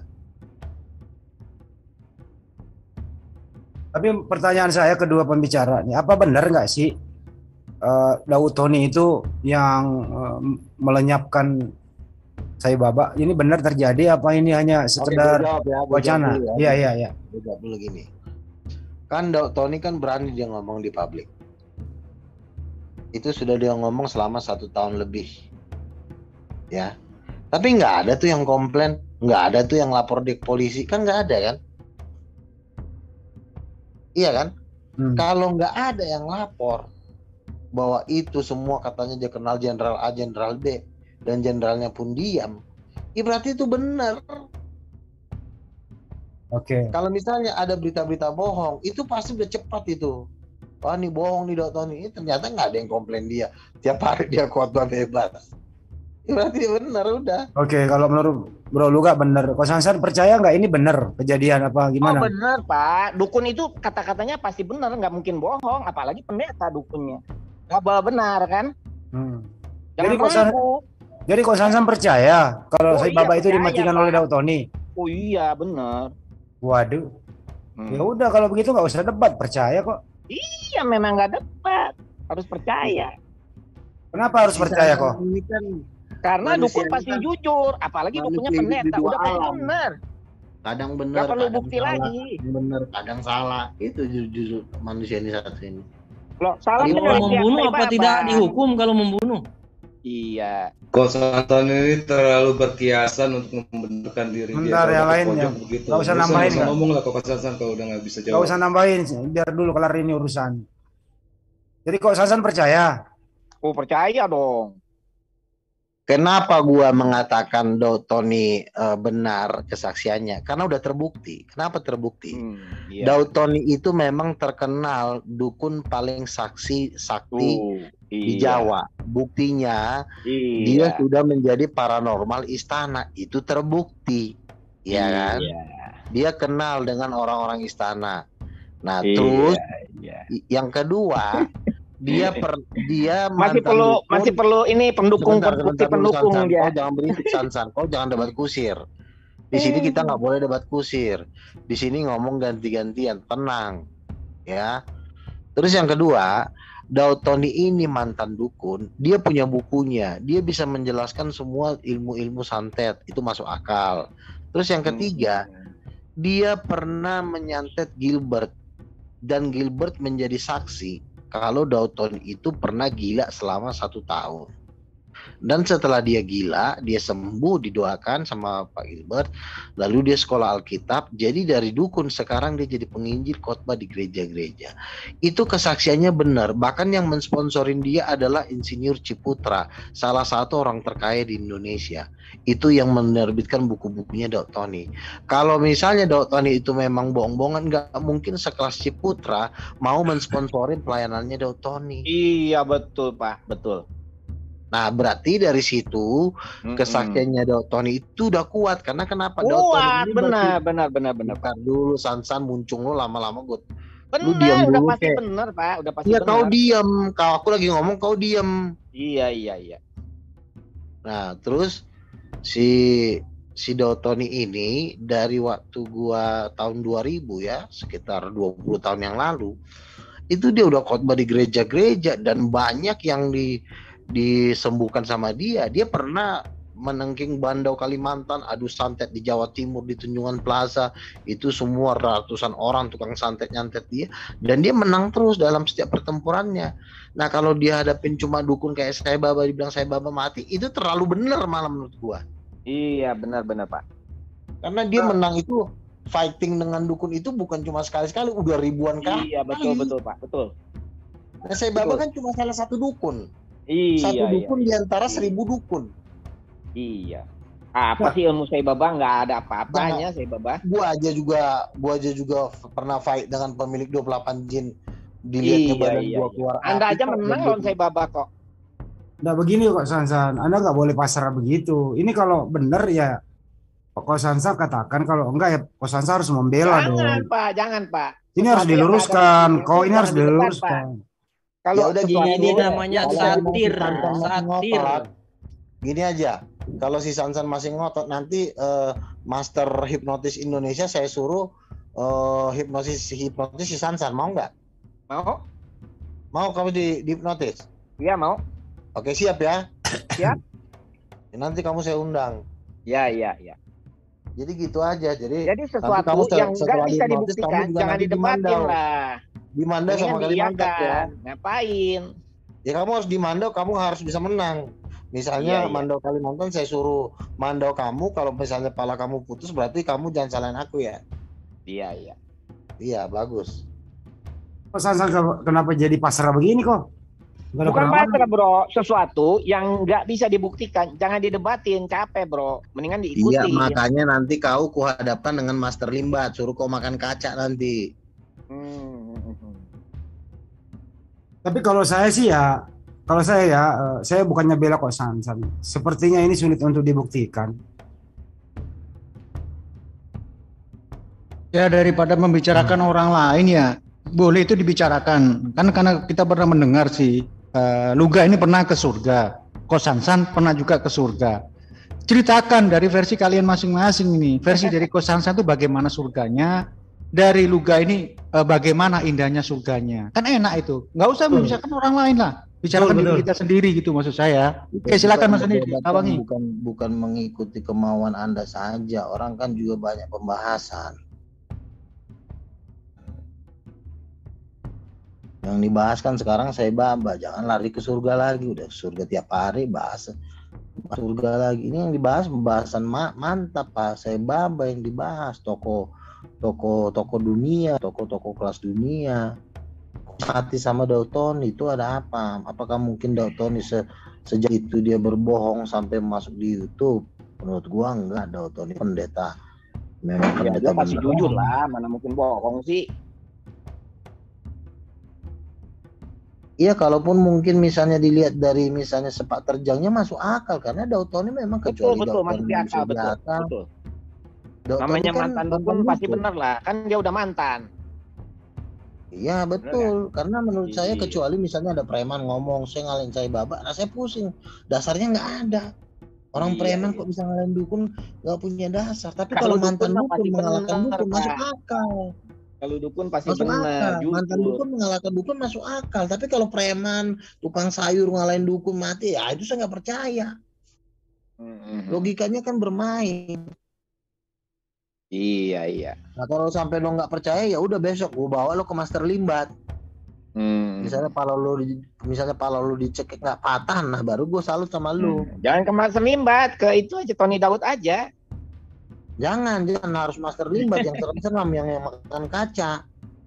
Tapi pertanyaan saya kedua pembicara nih, apa benar nggak sih uh, Daud Tony itu yang uh, melenyapkan Sai Baba? Ini benar terjadi apa ini hanya sekedar Oke, gua jawab ya, gua wacana? jawab dulu ya. Iya iya iya. Gua jawab dulu gini. Kan Daud Tony kan berani dia ngomong di publik. Itu sudah dia ngomong selama satu tahun lebih. Ya. Tapi nggak ada tuh yang komplain, nggak ada tuh yang lapor di polisi, kan nggak ada kan? Iya kan? Hmm. Kalau nggak ada yang lapor bahwa itu semua katanya dia kenal Jenderal A, Jenderal B, dan jenderalnya pun diam, ya berarti itu benar. Oke. Kalau misalnya ada berita-berita bohong, itu pasti udah cepat itu. Wah ini bohong nih Daud Tony, ini ternyata nggak ada yang komplain dia. Tiap hari dia khotbah bebas. Ya berarti benar udah. Oke, kalau menurut Bro Luga benar. Kok Sansan percaya nggak ini benar kejadian apa gimana? Oh benar Pak, dukun itu kata-katanya pasti benar, nggak mungkin bohong, apalagi pendeta dukunnya. Nggak bawa benar kan? Hmm. Jangan Jadi kok San- ragu. Jadi kok Sansan percaya kalau Oh Sai iya, Baba itu percaya, dimatikan Pak. oleh Daud Tony? Oh iya benar. Waduh. Hmm. Ya udah kalau begitu nggak usah debat, percaya kok. Iya memang nggak debat, harus percaya. Kenapa harus percaya kok? Ini kan Karena Manusia dukun ini pasti kan jujur, apalagi manusia dukunnya hidup di pendeta, dua udah pasti alam. benar. kadang benar, Nggak perlu kadang bukti salah, lagi. kadang benar, kadang salah. Itu justru manusia ini satu ini. Loh, salah Kalau itu Kalau dari pihak membunuh Sai apa Baba. tidak dihukum kalau membunuh? Iya. Kosansan ini terlalu berkiasan untuk membenarkan diri Bentar, dia. yang Kalau lain pojok ya. begitu. Nggak usah Nggak nambahin, nggak nggak? ngomong lah kok Kosansan kalau udah nggak bisa Nggak jawab. usah nambahin, biar dulu kelar ini urusan. Jadi kok Sansan percaya? Oh percaya dong. Kenapa gua mengatakan Daud Tony eh, benar kesaksiannya? Karena udah terbukti. Kenapa terbukti? Hmm, iya. Daud Tony itu memang terkenal dukun paling saksi sakti Tuh, di iya. Jawa. Buktinya Iya. dia sudah menjadi paranormal istana. Itu terbukti. Ya kan? Iya. Dia kenal dengan orang-orang istana. Nah, Iya, terus iya. i- yang kedua, dia per, dia Masih mantan perlu dukun. masih perlu ini pendukung Sebentar, bukti sebentar dulu, pendukung Sansan. dia. Kau jangan berisik, Sansan. Kau jangan debat kusir. Di sini kita nggak boleh debat kusir. Di sini ngomong ganti-gantian, tenang, ya. Terus yang kedua, Daud Tony ini mantan dukun. Dia punya bukunya. Dia bisa menjelaskan semua ilmu-ilmu santet. Itu masuk akal. Terus yang ketiga, dia pernah menyantet Gilbert. dan Gilbert menjadi saksi kalau Doughton itu pernah gila selama satu tahun. Dan setelah dia gila, dia sembuh, didoakan sama Pak Gilbert, lalu dia sekolah Alkitab, jadi dari dukun sekarang dia jadi penginjil khotbah di gereja-gereja. Itu kesaksiannya benar, bahkan yang mensponsorin dia adalah Insinyur Ciputra, salah satu orang terkaya di Indonesia. Itu yang menerbitkan buku-bukunya Doughton. Kalau misalnya Doughton itu memang bohong-bohongan, nggak mungkin sekelas Ciputra mau mensponsorin pelayanannya Doughton. Iya betul Pak, betul. Nah berarti dari situ Mm-mm. kesaksiannya Doughton itu udah kuat, karena kenapa Kuat, Doughton benar, benar, benar, benar. Bentar dulu Sansan muncung lo lama-lama gue. Benar, Lu diam udah dulu, pasti Kek. benar Pak, udah pasti Iya benar. kau diam, kau aku lagi ngomong kau diam. Iya, iya, iya. Nah terus si si Doughton ini dari waktu gua tahun dua ribu ya, sekitar dua puluh tahun yang lalu, itu dia udah khotbah di gereja-gereja dan banyak yang di disembuhkan sama dia. Dia pernah menengking Bandau Kalimantan, adu santet di Jawa Timur di Tunjungan Plaza, itu semua ratusan orang tukang santet nyantet dia, dan dia menang terus dalam setiap pertempurannya. Nah kalau dia hadapin cuma dukun kayak saya Baba, dibilang saya Baba mati, itu terlalu bener malah menurut gua. Iya, benar-benar Pak. Karena dia menang itu fighting dengan dukun itu bukan cuma sekali-sekali, udah ribuan kali. Iya, betul, betul Pak, betul. Nah saya Baba Betul. kan cuma salah satu dukun. Iya, Satu iya. dukun di antara Iya. seribu dukun. Iya. Apa sih ilmu saya Baba, nggak ada apa-apanya saya Baba. Gua aja juga, gua aja juga pernah fight dengan pemilik dua puluh delapan jin. Dilihatnya Iya, badan iya, gua iya. keluar Anda api, aja Pak, menang dan lawan dia- saya Baba kok. Nah begini kok Sansan, Anda nggak boleh pasrah begitu. Ini kalau benar ya Kok Sansa katakan, kalau enggak ya Kok Sansa harus membela Jangan dong. Pak, jangan Pak. Ini harus Sesuatu yang nggak ada diluruskan. buktinya Kok itu ini harus jangan didebat, diluruskan. Kalau Ya udah gini, sesuatu Ini Kalau- namanya kalau satir, emang si Sansan masih satir. ngotot, gini aja, kalau si Sansan masih ngotot nanti eh, Master Hipnotis Indonesia saya suruh eh, hipnosis hipnotis si Sansan, mau nggak? mau? Mau kamu di, di hipnotis? Iya mau. Oke siap ya. Siap. Ya, nanti kamu saya undang. Ya, ya, ya. Jadi gitu aja. Jadi, Jadi sesuatu kamu setelah- yang nggak setelah bisa dihipnotis, dibuktikan, kamu juga jangan nanti didebatin dimandau. lah. Dimanda sama Mendingan Kalimantan ya. diiyakan. Ngapain? Ya kamu harus dimandau, kamu harus bisa menang. Misalnya Iya, iya. mandau Kalimantan saya suruh mandau kamu, kalau misalnya pala kamu putus berarti kamu jangan salahin aku ya. Iya, iya. Iya bagus. Kok Sansa ke- kenapa jadi pasrah begini kok? Nggak ada Bukan perlawanan. pasrah bro, sesuatu yang nggak bisa dibuktikan, jangan didebatin, capek bro. Mendingan diikuti. Iya makanya nanti kau kuhadapkan dengan Master Limbat, suruh kau makan kaca nanti. Hmm, hmm, hmm. Tapi kalau saya sih ya, kalau saya ya, eh, saya bukannya bela kok Sansan. Sepertinya ini sulit untuk dibuktikan. Ya daripada membicarakan orang lain ya boleh itu dibicarakan. Kan karena kita pernah mendengar sih eh, Luga ini pernah ke surga, Ko Sansan pernah juga ke surga. Ceritakan dari versi kalian masing-masing ini. Versi dari Ko Sansan itu bagaimana surganya, dari Luga ini eh, bagaimana indahnya surganya. Kan enak itu. Nggak usah Betul. membicarakan orang lain lah. Bicarakan Betul, diri betul. kita sendiri gitu maksud saya. Oke silakan Mas Andi, Bukan- Awangi. Bukan bukan mengikuti kemauan Anda saja. Orang kan juga banyak pembahasan. Yang dibahas kan sekarang saya Baba, jangan lari ke surga lagi. Udah surga tiap hari bahas surga lagi. Ini yang dibahas pembahasan ma- mantap Pak. Saya Baba yang dibahas toko toko toko dunia, toko-toko kelas dunia. Hati sama Doughton itu ada apa? Apakah mungkin Doughton se sejak itu dia berbohong sampai masuk di YouTube? Menurut gua enggak, Doughton ini pendeta. Memang Ya, pendeta dia pasti beneran. jujur lah, mana mungkin bohong sih. Iya, kalaupun mungkin misalnya dilihat dari misalnya sepak terjangnya masuk akal karena Doughton ini memang Betul, kecuali betul, Doughton masuk di akal, betul, biasa, betul. Doughton Namanya ini kan mantan dukun pasti dukun. bener lah, kan dia udah mantan. Iya betul, karena menurut saya Iya. kecuali misalnya ada preman ngomong saya ngalahin saya Baba, nah saya pusing. Dasarnya nggak ada. Orang Iya, preman iya. kok bisa ngalahin dukun nggak punya dasar. Tapi Kalau kalau mantan dukun mah dukun pasti mengalahkan benar, dukun masuk Pak. akal. Kalau dukun pasti Masuk benar, akal. Mantan jujur. dukun mengalahkan dukun masuk akal. Tapi kalau preman, tukang sayur ngalahin dukun mati, ya itu saya nggak percaya. Hmm, hmm, hmm. Logikanya kan bermain. Iya, iya. Nah kalau sampai lo nggak percaya ya udah besok gue bawa lo ke Master Limbat. Hmm. Misalnya kalau lo di, misalnya kalau lo dicekik nggak patah, nah baru gue salut sama lo. Hmm. Jangan ke Master Limbat, ke itu aja Tony Daud aja. Jangan, jangan harus Master Limbat yang serem-serem yang, yang makan kaca.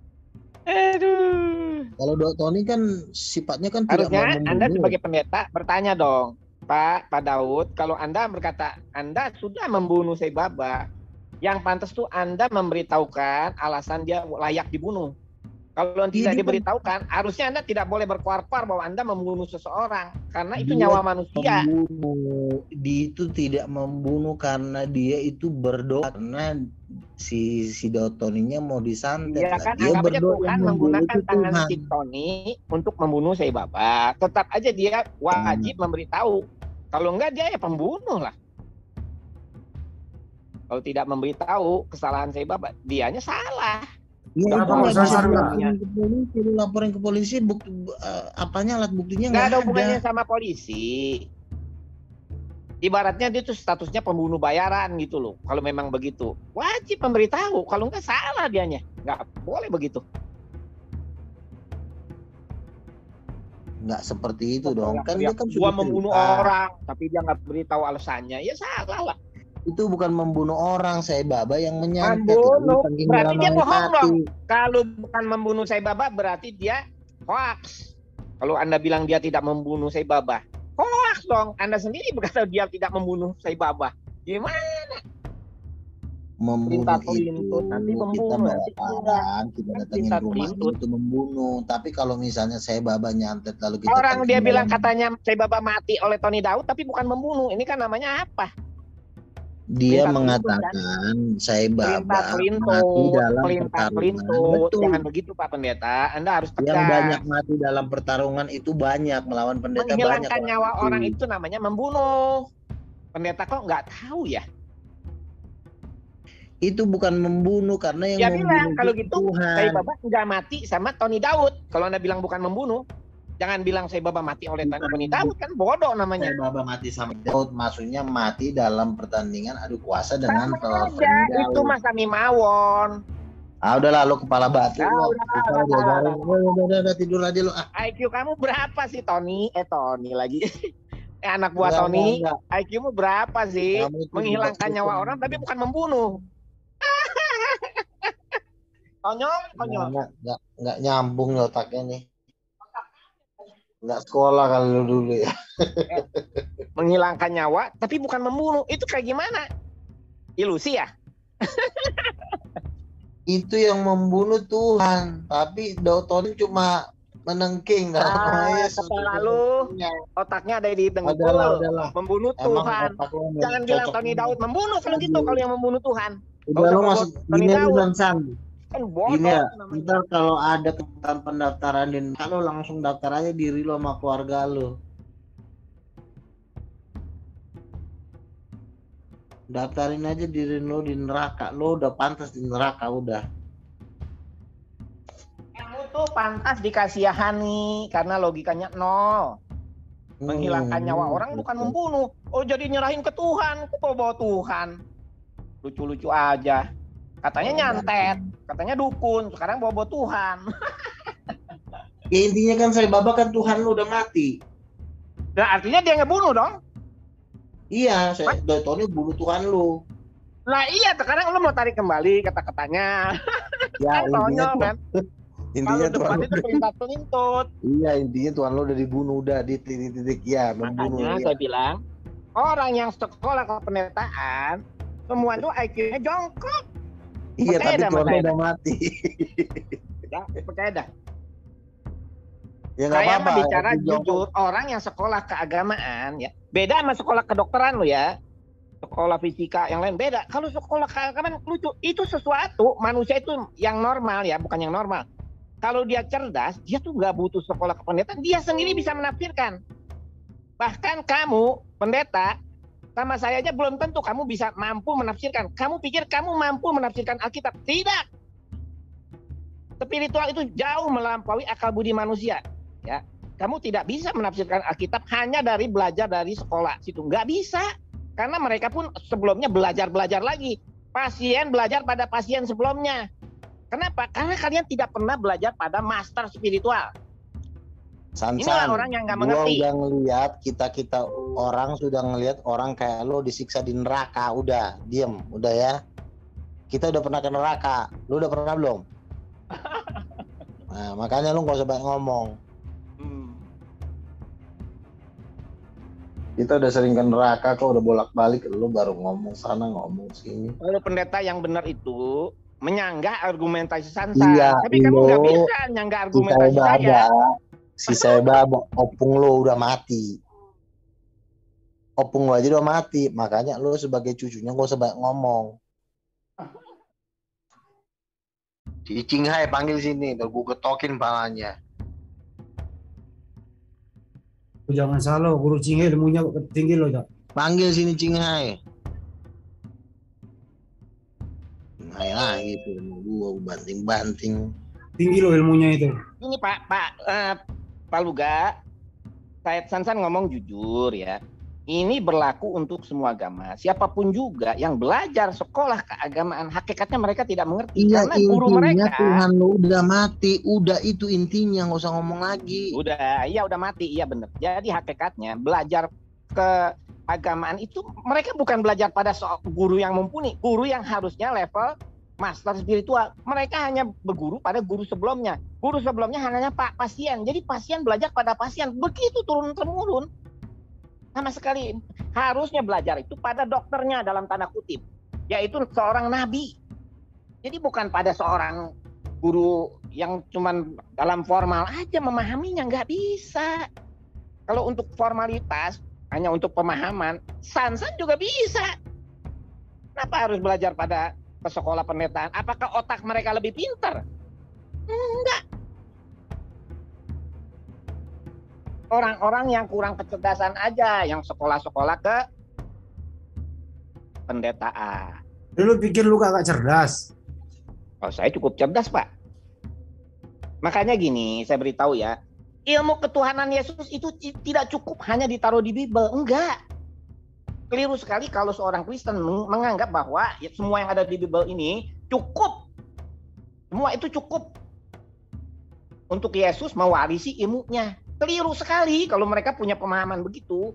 Aduh. Kalau Dok Tony kan sifatnya kan Harusnya tidak mau Anda membunuh. sebagai pendeta bertanya dong, Pak, Pak Daud, kalau Anda berkata Anda sudah membunuh Sai Baba, yang pantas tuh Anda memberitahukan alasan dia layak dibunuh. Kalau tidak Ini diberitahukan, harusnya Anda tidak boleh berkuar-kuar bahwa Anda membunuh seseorang, karena itu Dia nyawa manusia. membunuh, dia itu tidak membunuh karena dia itu berdoa karena si si Dotoninya mau disantet. Iya lah. kan, Dia anggap aja berdoa Tuhan membunuh menggunakan itu tangan Tuhan. si Tony untuk membunuh Sai Baba. Tetap aja dia wajib memberitahu. Kalau enggak dia ya pembunuh lah. Kalau tidak memberitahu kesalahan Sai Baba, dianya salah. Iya Nggak itu apa-apa, nggak bisa Sasar, dilaporin ke polisi, lu laporin ke polisi bukti uh, apanya alat buktinya Nggak nggak ada ada. hubungannya sama polisi. Ibaratnya dia tuh statusnya pembunuh bayaran gitu loh. Kalau memang begitu, wajib memberitahu. Kalau nggak salah dianya, nggak boleh begitu. Nggak seperti itu dong. Kan dia kan Gua sudah membunuh cerita. orang, tapi dia nggak beritahu alasannya, ya salah lah. Itu bukan membunuh orang, Sai Baba yang menyantet. Membunuh, Itu berarti dia penghinaan bohong mati. dong. Kalau bukan membunuh Sai Baba, berarti dia hoax. Kalau Anda bilang dia tidak membunuh Sai Baba, hoax dong. Anda sendiri berkata dia tidak membunuh Sai Baba. Gimana? Membunuh Perintah itu pelintut, nanti kita membunuh, bawa nanti parang, kita datangin perintah rumahnya pelintut. itu membunuh. Tapi kalau misalnya Sai Baba nyantet lalu kita Orang dia pergi bilang dalam- katanya Sai Baba mati oleh Tony Daud, tapi bukan membunuh. Ini kan namanya apa? dia perintah mengatakan Sai Perintah Baba mati pelintut, dalam perintah pertarungan. pelintut. Betul. Jangan begitu Pak Pendeta. Anda harus Yang tegas. banyak mati dalam pertarungan itu banyak melawan pendeta banyak. Menghilangkan nyawa mati. orang itu namanya membunuh. Pendeta kok nggak tahu ya? Itu bukan membunuh karena yang Ya membunuh bilang kalau itu gitu Tuhan. Sai Baba nggak mati sama Tony Daud. Kalau Anda bilang bukan membunuh, jangan bilang Sai Baba mati oleh Bukan. Tony Daud, kan bodoh namanya. Sai Baba mati sama Daud, maksudnya mati dalam pertandingan adu kuasa dengan Sama Tony aja, Daud. itu Mas Ami Mawon. Ah udahlah lo kepala batu Ya, lo. udah, Kita udah, udah, udah, udah, udah, udah, udah, udah, tidur aja lo. Ah. I Q kamu berapa sih Tony? Eh Tony lagi. eh anak buah Enggak, Tony, enggak, I Q-mu berapa sih? Kamu itu Menghilangkan juga nyawa bukan. orang tapi bukan membunuh. Konyol, konyol. Enggak, enggak, enggak nyambung nih otaknya nih. Enggak sekolah kali lo dulu ya. Menghilangkan nyawa tapi bukan membunuh. Itu kayak gimana? Ilusi ya? Itu yang membunuh Tuhan, tapi Tony cuma menengking dalam Ah, Yesus. kepala lu, otaknya ada di Adalah, dengkul. adalah. Membunuh Emang Tuhan. otak lo Jangan bilang cocok Tony banget. Daud membunuh kalau gitu, kalau yang membunuh Tuhan. Udah usah lo bawa masuk Tony gini Daud. lu San. Kan bodoh Gini ya, namanya. ntar kalau ada kebutuhan pendaftaran di lo langsung daftar aja diri lo sama keluarga lo. Daftarin aja diri lo di neraka, lo udah pantas di neraka udah. Kamu tuh pantas dikasihani karena logikanya nol. Menghilangkan Hmm, nyawa orang bukan membunuh. Oh jadi nyerahin ke Tuhan, kok bawa Tuhan. Lucu-lucu aja. Katanya nyantet, katanya dukun, sekarang bawa-bawa Tuhan. Ya intinya kan Sai Baba kan Tuhan lo udah mati. Nah artinya dia ngebunuh dong. Iya, saya Tony bunuh Tuhan lo. Lah iya, sekarang lu mau tarik kembali kata-katanya. Ya Kan intinya konyol kan. intinya Kalau Tuhan depan lo itu perintah pelintut. iya intinya Tuhan lo udah dibunuh udah di titik-titik ya membunuh. Makanya Ya. saya bilang, orang yang sekolah kependetaan, semua itu I Q-nya jongkok. Iya Percaya tapi dah, Tuhan lo percaya udah mati. Ya, percaya dah. Ya nggak Saya apa-apa. mah bicara Tapi jongkok. jujur, orang yang sekolah keagamaan ya, beda sama sekolah kedokteran lo ya. Sekolah fisika yang lain beda. Kalau sekolah keagamaan lucu, itu sesuatu manusia itu yang normal ya, bukan yang normal. Kalau dia cerdas, dia tuh nggak butuh sekolah kependetaan, dia sendiri bisa menafsirkan. Bahkan kamu, pendeta, sama saya aja belum tentu kamu bisa mampu menafsirkan. Kamu pikir kamu mampu menafsirkan Alkitab? Tidak. Spiritual itu jauh melampaui akal budi manusia. Ya, kamu tidak bisa menafsirkan Alkitab hanya dari belajar dari sekolah situ. Nggak bisa. Karena mereka pun sebelumnya belajar-belajar lagi. pasien belajar pada pasien sebelumnya. Kenapa? Karena kalian tidak pernah belajar pada master spiritual. Sansan, Inilah orang yang nggak gua mengerti. udah ngeliat, kita-kita orang sudah ngelihat orang kayak lo disiksa di neraka. Udah, diem, udah ya. Kita udah pernah ke neraka. Lu udah pernah belum? Nah, makanya lu gak usah banyak ngomong. Hmm. Kita udah sering ke neraka, kok udah bolak-balik, lu baru ngomong sana, ngomong sini. Kalau pendeta yang benar itu menyanggah argumentasi Sansan. Iya, Tapi kamu lo, nggak bisa nyanggah Si argumentasi saya saya. baba, si saya baba, opung lo udah mati. Opung lo aja udah mati, makanya lu sebagai cucunya gak usah banyak ngomong. Si Cinghai panggil sini, udah gue ketokin palanya. Jangan salah, guru Cinghai ilmunya tinggi loh, Cak. Panggil sini Cinghai. Cinghai lagi tuh, gue banting-banting. Tinggi loh ilmunya itu. Ini Pak Pak uh, Pak Luga, saya Sansan ngomong jujur ya. Ini berlaku untuk semua agama. Siapapun juga yang belajar sekolah keagamaan, hakikatnya mereka tidak mengerti. Iya, Karena guru intinya mereka Tuhan lu udah mati, udah itu intinya, nggak usah ngomong lagi. udah, iya udah mati, iya benar. Jadi hakikatnya belajar keagamaan itu mereka bukan belajar pada soal guru yang mumpuni, guru yang harusnya level master spiritual. Mereka hanya berguru pada guru sebelumnya. Guru sebelumnya hanya Pak pasien. Jadi pasien belajar pada pasien. Begitu turun temurun. Sama sekali harusnya belajar itu pada dokternya dalam tanda kutip, yaitu seorang nabi. Jadi bukan pada seorang guru yang cuman dalam formal aja memahaminya, nggak bisa. Kalau untuk formalitas hanya untuk pemahaman, Sansan juga bisa. Kenapa harus belajar pada ke sekolah pendetaan? Apakah otak mereka lebih pintar? Enggak. Orang-orang yang kurang kecerdasan aja yang sekolah-sekolah ke pendetaan. Lu pikir lu gak cerdas? Oh, saya cukup cerdas, Pak. Makanya gini, saya beritahu ya, ilmu ketuhanan Yesus itu tidak cukup hanya ditaruh di Bible. Enggak. Keliru sekali kalau seorang Kristen menganggap bahwa ya, semua yang ada di Bible ini cukup. Semua itu cukup untuk Yesus mewarisi ilmunya. Keliru sekali kalau mereka punya pemahaman begitu.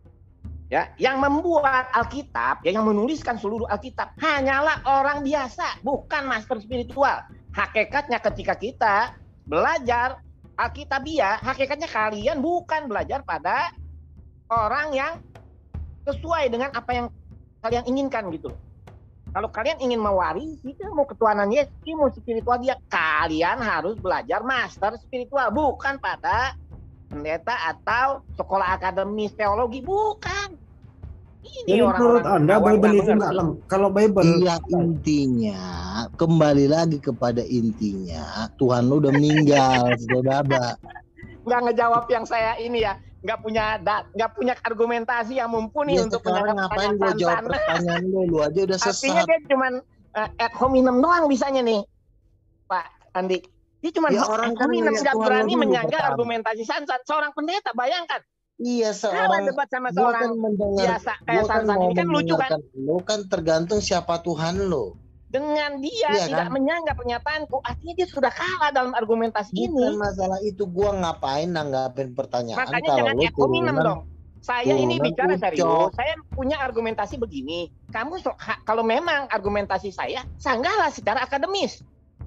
Ya, yang membuat Alkitab, ya, yang menuliskan seluruh Alkitab hanyalah orang biasa, bukan master spiritual. Hakikatnya ketika kita belajar Alkitabiah, hakikatnya kalian bukan belajar pada orang yang sesuai dengan apa yang kalian inginkan gitu. Kalau kalian ingin mewarisi ilmu ketuhanan Yesus, ilmu spiritual dia, kalian harus belajar master spiritual, bukan pada pendeta atau sekolah akademis teologi, bukan. Ini Jadi menurut Anda Bible itu nggak lengkap. Kalau Bible, iya, intinya kembali lagi kepada intinya Tuhan lu udah meninggal, sudah baba. Nggak ngejawab yang saya ini ya, nggak punya nggak punya argumentasi yang mumpuni Ya, untuk sekarang menjawab ngapain pertanyaan gue jawab Sansan. pertanyaan lu, lu aja udah Artinya sesat. dia cuman uh, ad hominem doang bisanya nih, Pak Andi. Dia cuma Ya, orang ad kan hominem, ngeliat nggak Tuhan berani lu dulu menyanggah pertama. argumentasi Sansan. Seorang pendeta, bayangkan. Iya, Kalau seorang debat sama gua seorang kan mendengar, biasa kayak gua kan Sansan mau ini kan lucu kan. mendengarkan lu, kan tergantung siapa Tuhan lu. Dengan dia Iya, tidak kan? menyanggah pernyataanku, artinya dia sudah kalah dalam argumentasi Bukan ini. masalah itu, gua ngapain nanggapin pertanyaan Makanya kalau jangan lu ad hominem turunan. dong. Saya ini turunan bicara ucok. serius. Saya punya argumentasi begini. Kamu so- ha- kalau memang argumentasi saya, sanggahlah secara akademis.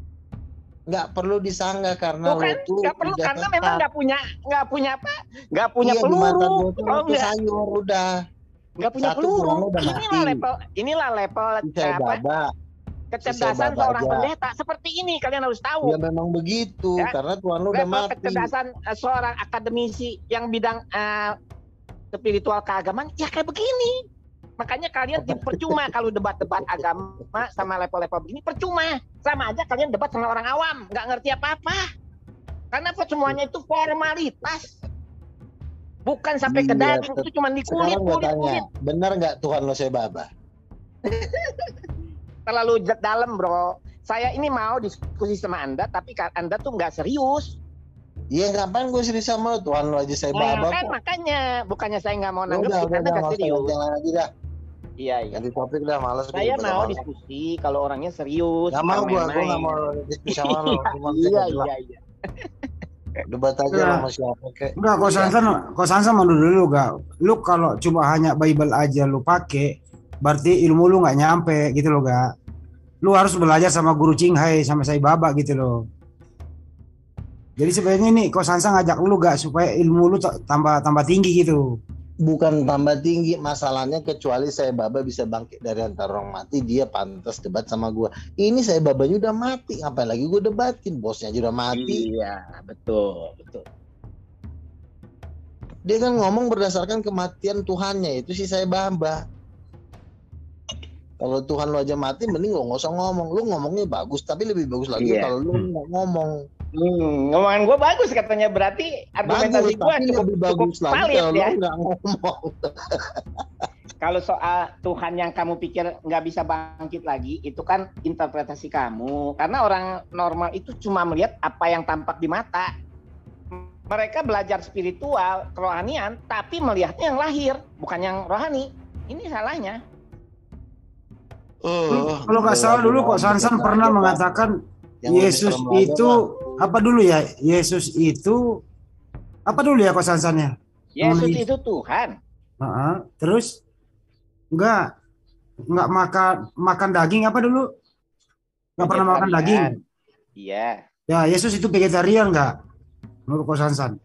Nggak perlu disanggah karena Bukan, lu tuh nggak perlu udah karena sesat. memang nggak punya nggak punya apa? Nggak punya Iya, di mata peluru. gua tuh Oh lu tuh enggak, sayur udah. nggak punya Satu peluru. kurang udah Inilah mati. level inilah level Saya apa? baba. Kecerdasan baba seorang aja. pendeta. Seperti ini kalian harus tahu. Ya memang begitu, Ya. karena Tuhan lu udah Level mati. kecerdasan uh, seorang akademisi yang bidang uh, spiritual keagamaan ya kayak begini. Makanya kalian di- percuma kalau debat-debat agama sama level-level begini, percuma. Sama aja kalian debat sama orang awam, nggak ngerti apa-apa. Karena semuanya itu formalitas. Bukan sampai ke Iya, daging, tet- itu cuma di kulit, Sekarang gue kulit, tanya, kulit. benar nggak Tuhan lo saya baba? Terlalu j- dalam, bro. Saya ini mau diskusi sama Anda, tapi ka- Anda tuh nggak serius. Iya, ngapain gue serius sama lo? Tuhan lo aja saya Nah, baba kan kok. makanya, bukannya saya nggak mau Udah, nanggepin, udah, Anda udah, nggak nggak usah serius. yang lain lagi dah. Iya, iya. Ganti topik dah, malas. Saya mau diskusi kalau orangnya serius. Gak mau gua, gua gak mau diskusi sama lo. Iya, iya, iya. Debat aja Enggak. sama siapa kek. Enggak, kok Sansan, kok Sansan mundur dulu gak? Lu kalau cuma hanya Bible aja lu pakai, berarti ilmu lu nggak nyampe gitu loh, gak? Lu harus belajar sama guru Cinghai, sama Sai Baba gitu loh. Jadi sebenarnya nih, kok Sansan ngajak lu gak supaya ilmu lu tambah tambah tinggi gitu. Bukan tambah tinggi, masalahnya kecuali saya Baba bisa bangkit dari antara orang mati, dia pantas debat sama gua. Ini saya Babanya udah mati, ngapain lagi gua debatin? Bosnya aja udah mati. Iya, betul, betul. Dia kan ngomong berdasarkan kematian Tuhannya, itu sih saya Baba. Kalau Tuhan lo aja mati, mending lo nggak usah ngomong. Lo ngomongnya bagus, tapi lebih bagus lagi Iya. kalau lo nggak ngomong. Hmm, ngomongan gue bagus katanya, berarti argumentasi gue tapi cukup, lebih cukup bagus lagi valid kalau ya. lo nggak ngomong. Kalau soal Tuhan yang kamu pikir nggak bisa bangkit lagi, itu kan interpretasi kamu. Karena orang normal itu cuma melihat apa yang tampak di mata. Mereka belajar spiritual, kerohanian, tapi melihatnya yang lahir, bukan yang rohani. Ini salahnya. Oh, Kalau nggak salah dulu kok Sansan pernah mengatakan Yesus itu apa dulu ya? Yesus itu apa dulu ya kok Sansannya? Yesus Hmm. itu Tuhan. Uh-huh. Terus nggak nggak makan makan daging apa dulu? Nggak pernah makan daging. Iya. Ya Yesus itu vegetarian nggak? Menurut kok Sansan?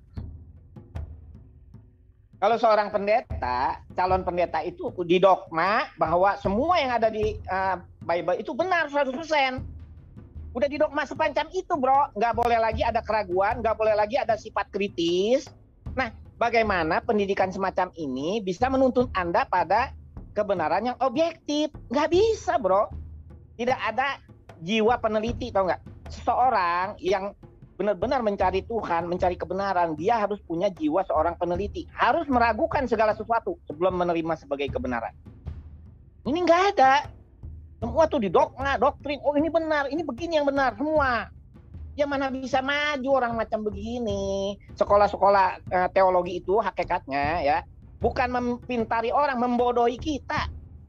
Kalau seorang pendeta, calon pendeta itu didogma bahwa semua yang ada di uh, Bible itu benar seratus persen. Udah didogma sepanjang itu, bro. Nggak boleh lagi ada keraguan, nggak boleh lagi ada sifat kritis. Nah, bagaimana pendidikan semacam ini bisa menuntun Anda pada kebenaran yang objektif? Nggak bisa, bro. Tidak ada jiwa peneliti, tau nggak? Seseorang yang benar-benar mencari Tuhan, mencari kebenaran, dia harus punya jiwa seorang peneliti. Harus meragukan segala sesuatu sebelum menerima sebagai kebenaran. Ini nggak ada. Semua tuh didogma, doktrin. Oh ini benar, ini begini yang benar semua. Ya mana bisa maju orang macam begini. Sekolah-sekolah uh, teologi itu hakikatnya ya bukan mempintari orang, membodohi kita.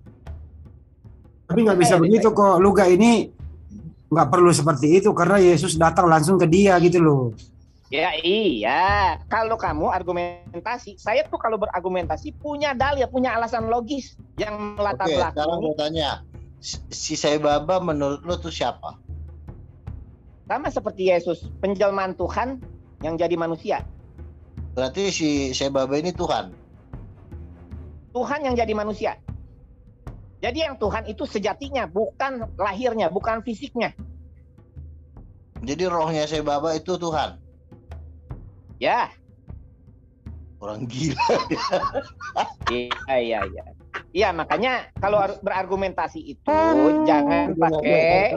Tapi nggak bisa begitu kok. Luga ini nggak perlu seperti itu karena Yesus datang langsung ke dia gitu loh. Ya iya, kalau kamu argumentasi, saya tuh kalau berargumentasi punya dalil, punya alasan logis yang melatar Oke, belakang. sekarang gue tanya, si Sai Baba menurut lo tuh siapa? Sama seperti Yesus, penjelmaan Tuhan yang jadi manusia. Berarti si Sai Baba ini Tuhan? Tuhan yang jadi manusia. Jadi yang Tuhan itu sejatinya, bukan lahirnya, bukan fisiknya. Jadi rohnya Sai Baba itu Tuhan? Ya. Orang gila. Iya, iya, iya. Iya, makanya kalau berargumentasi itu jangan pakai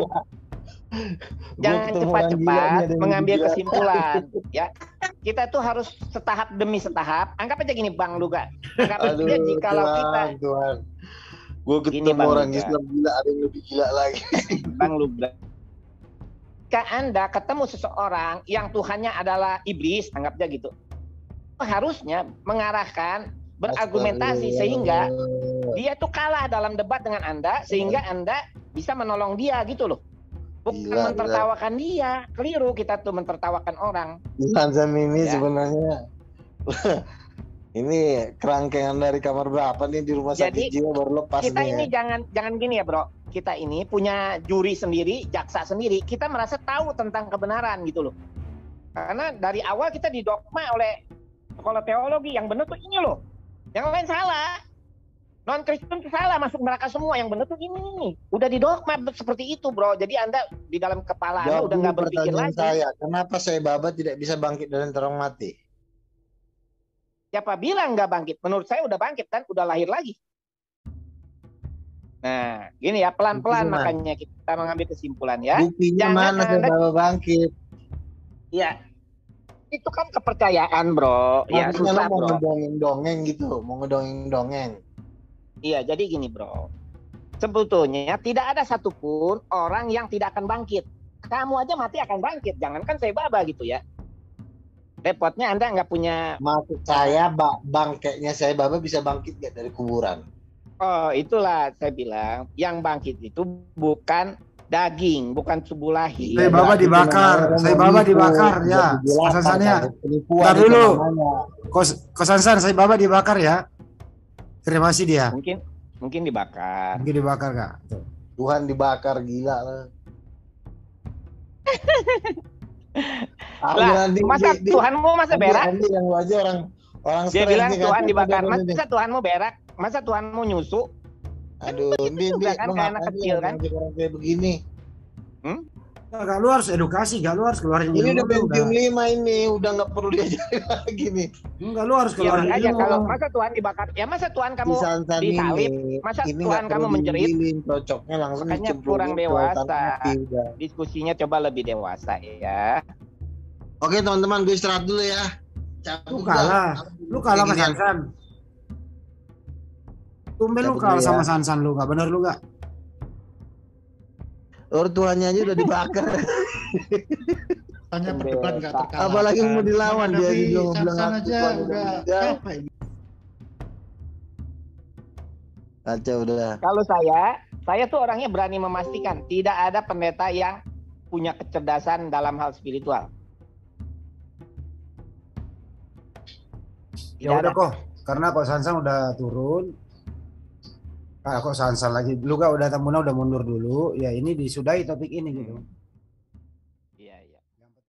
jangan cepat-cepat mengambil kesimpulan, ya. Kita tuh harus setahap demi setahap. Anggap aja gini, Bang Luga. Anggap aja jikalau kita Tuhan. Gue ketemu Bang orang Luga. Islam gila, ada yang lebih gila lagi. Bang Luga. Jika Anda ketemu seseorang yang Tuhannya adalah iblis, anggap aja gitu. Harusnya mengarahkan berargumentasi sehingga dia tuh kalah dalam debat dengan Anda sehingga Anda bisa menolong dia gitu loh. Bukan Gila, mentertawakan dia. Keliru kita tuh mentertawakan orang. Sansan ini Ya. sebenarnya ini kerangkengan dari kamar berapa nih di rumah sakit Jadi, jiwa baru lepas Kita nih. ini jangan jangan gini ya, Bro. Kita ini punya juri sendiri, jaksa sendiri. Kita merasa tahu tentang kebenaran gitu loh. Karena dari awal kita didogma oleh sekolah teologi yang benar tuh ini loh. Yang lain salah. Non Kristen tuh salah, masuk neraka semua. Yang benar tuh ini. Udah didogma seperti itu, Bro. Jadi Anda di dalam kepala Anda Jawab udah dulu nggak berpikir pertanyaan lagi. saya, kenapa Sai Baba tidak bisa bangkit dari antara orang mati? Siapa bilang nggak bangkit? Menurut saya udah bangkit kan, udah lahir lagi. Nah, gini ya, pelan-pelan Buktinya makanya kita mengambil kesimpulan ya. Buktinya Jangan mana Sai Anda- Baba bangkit? Iya. Itu kan kepercayaan, Bro. Ya, Maksudnya susah, lo mau Bro. ngedongeng-dongeng gitu, mau ngedongeng-dongeng. Iya, jadi gini, Bro. Sebetulnya tidak ada satupun orang yang tidak akan bangkit. Kamu aja mati akan bangkit, jangankan Sai Baba gitu ya. Repotnya Anda nggak punya. Maksud saya ba- bangkeknya Sai Baba bisa bangkit gak dari kuburan? Oh, itulah saya bilang yang bangkit itu bukan daging, bukan tubuh lahir. Saya Baba dibakar, saya Baba dibakar ya. Kosansannya. Ntar dulu. Kos Kosansan, saya Baba dibakar ya. Terima kasih dia. Mungkin mungkin dibakar. Mungkin dibakar Kak. Tuhan dibakar gila lah. Lah, masa di, Tuhanmu masa berak? Andi yang aja orang orang dia bilang Tuhan dibakar. Masa Tuhanmu berak? Masa Tuhanmu nyusu? Aduh, ini kan kayak anak kecil kan? Orang kayak begini. Hmm? Gak, lu harus edukasi, gak lu harus keluarin ini udah Pentium lima ini, udah nggak perlu diajarin lagi nih. Enggak, lu harus keluarin ya, aja kalau masa Tuhan dibakar, ya masa Tuhan kamu disalib, masa ini Tuhan kamu menjerit, cocoknya langsung makanya kurang dewasa. Diskusinya coba lebih dewasa ya. Oke teman-teman, gue istirahat dulu ya. Lu kalah, lu kalah sama Sansan. Tumben lu kalah sama Sansan lu, gak bener lu gak? Ortuanya aja udah dibakar. Tanya berdebat nggak terkalahkan. Apalagi mau dilawan dia juga bilang aja udah apa ini? Kacau udah. Kalau saya, saya tuh orangnya berani memastikan tidak ada pendeta yang punya kecerdasan dalam hal spiritual. Ya udah kok, karena kok Sansan udah turun. Ah, kok Sansan lagi, lu gak udah tamunya udah mundur dulu, ya ini disudahi topik ini gitu.